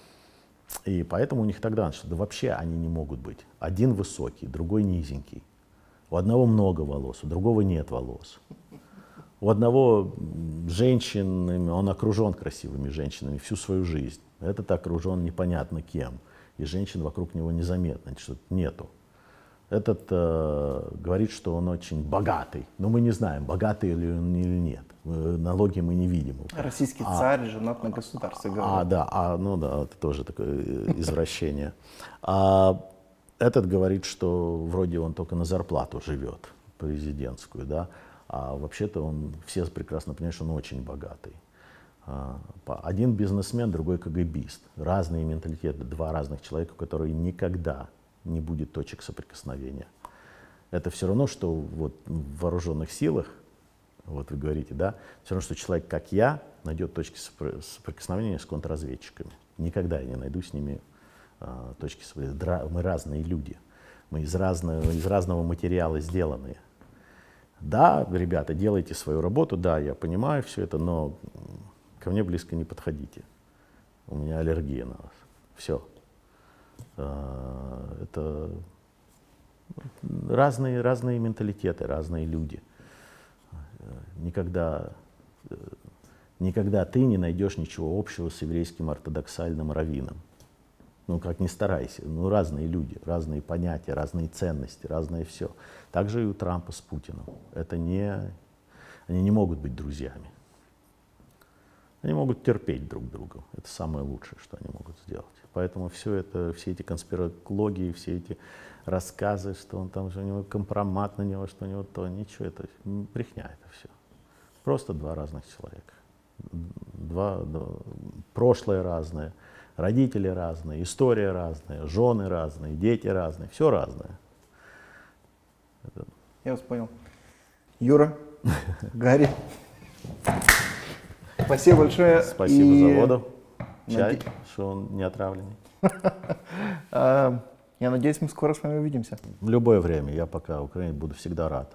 И поэтому у них тогда началось, да вообще они не могут быть. Один высокий, другой низенький. У одного много волос, у другого нет волос. У одного женщинами, он окружен красивыми женщинами всю свою жизнь. Этот окружен непонятно кем. И женщин вокруг него незаметно, что-то нету. Этот э, говорит, что он очень богатый. Но мы не знаем, богатый ли он или нет. Налоги мы не видим. Российский а, царь женат на государстве. А, да, а, ну да, это тоже такое извращение. А этот говорит, что вроде он только на зарплату живет, президентскую, да. А вообще-то он, все прекрасно понимают, что он очень богатый. Один бизнесмен, другой КГБист. Разные менталитеты, два разных человека, у которых никогда не будет точек соприкосновения. Это все равно, что вот в вооруженных силах, вот вы говорите, да, все равно, что человек, как я, найдет точки соприкосновения с контрразведчиками. Никогда я не найду с ними а, точки соприкосновения. Мы разные люди, мы из разного, из разного материала сделанные. Да, ребята, делайте свою работу, да, я понимаю все это, но ко мне близко не подходите. У меня аллергия на вас. Все. Это разные, разные менталитеты, разные люди. Никогда, никогда ты не найдешь ничего общего с еврейским ортодоксальным раввином. Ну, как ни старайся. Ну, разные люди, разные понятия, разные ценности, разное все. Также и у Трампа с Путиным. Это не, они не могут быть друзьями. Они могут терпеть друг друга. Это самое лучшее, что они могут сделать. Поэтому все это, все эти конспирологии, все эти рассказы, что он там, что у него компромат на него, что у него то, ничего, это брехня это все. Просто два разных человека. Два, два, прошлое разное, родители разные, история разная, жены разные, дети разные, все разное. Это... Я вас понял. Юра, Гарри, спасибо большое. Спасибо и... за воду. Чай, Наде... что он не отравленный. Я надеюсь, мы скоро с вами увидимся. В любое время. Я пока в Украине буду всегда рад.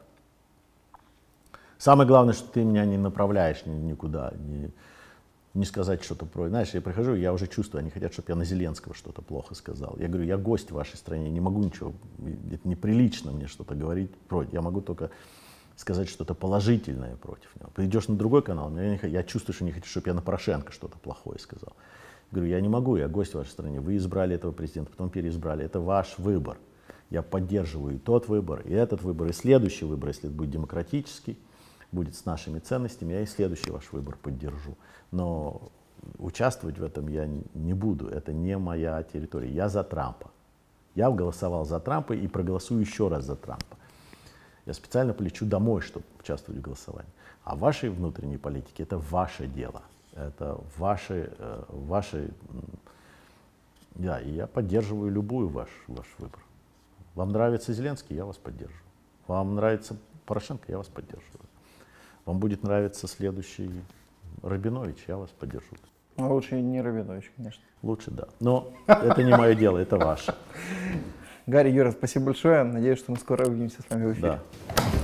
Самое главное, что ты меня не направляешь никуда, не, не сказать что-то про... Знаешь, я прихожу, я уже чувствую, они хотят, чтобы я на Зеленского что-то плохо сказал. Я говорю, я гость в вашей стране, не могу ничего, это неприлично мне что-то говорить против. Я могу только сказать что-то положительное против него. Придешь на другой канал, я чувствую, что не хотите, чтобы я на Порошенко что-то плохое сказал. Я говорю, я не могу, я гость в вашей стране. Вы избрали этого президента, потом переизбрали. Это ваш выбор. Я поддерживаю и тот выбор, и этот выбор, и следующий выбор, если это будет демократический, будет с нашими ценностями, я и следующий ваш выбор поддержу. Но участвовать в этом я не буду. Это не моя территория. Я за Трампа. Я голосовал за Трампа и проголосую еще раз за Трампа. Я специально полечу домой, чтобы участвовать в голосовании. А в вашей внутренней политике это ваше дело. Это ваши, ваши, да, и я поддерживаю любую ваш, ваш выбор. Вам нравится Зеленский, я вас поддерживаю. Вам нравится Порошенко, я вас поддерживаю. Вам будет нравиться следующий Рабинович, я вас поддержу. А лучше не Рабинович, конечно. Лучше, да. Но это не мое дело, это ваше. Гарри, Юра, спасибо большое. Надеюсь, что мы скоро увидимся с вами в эфире. Да.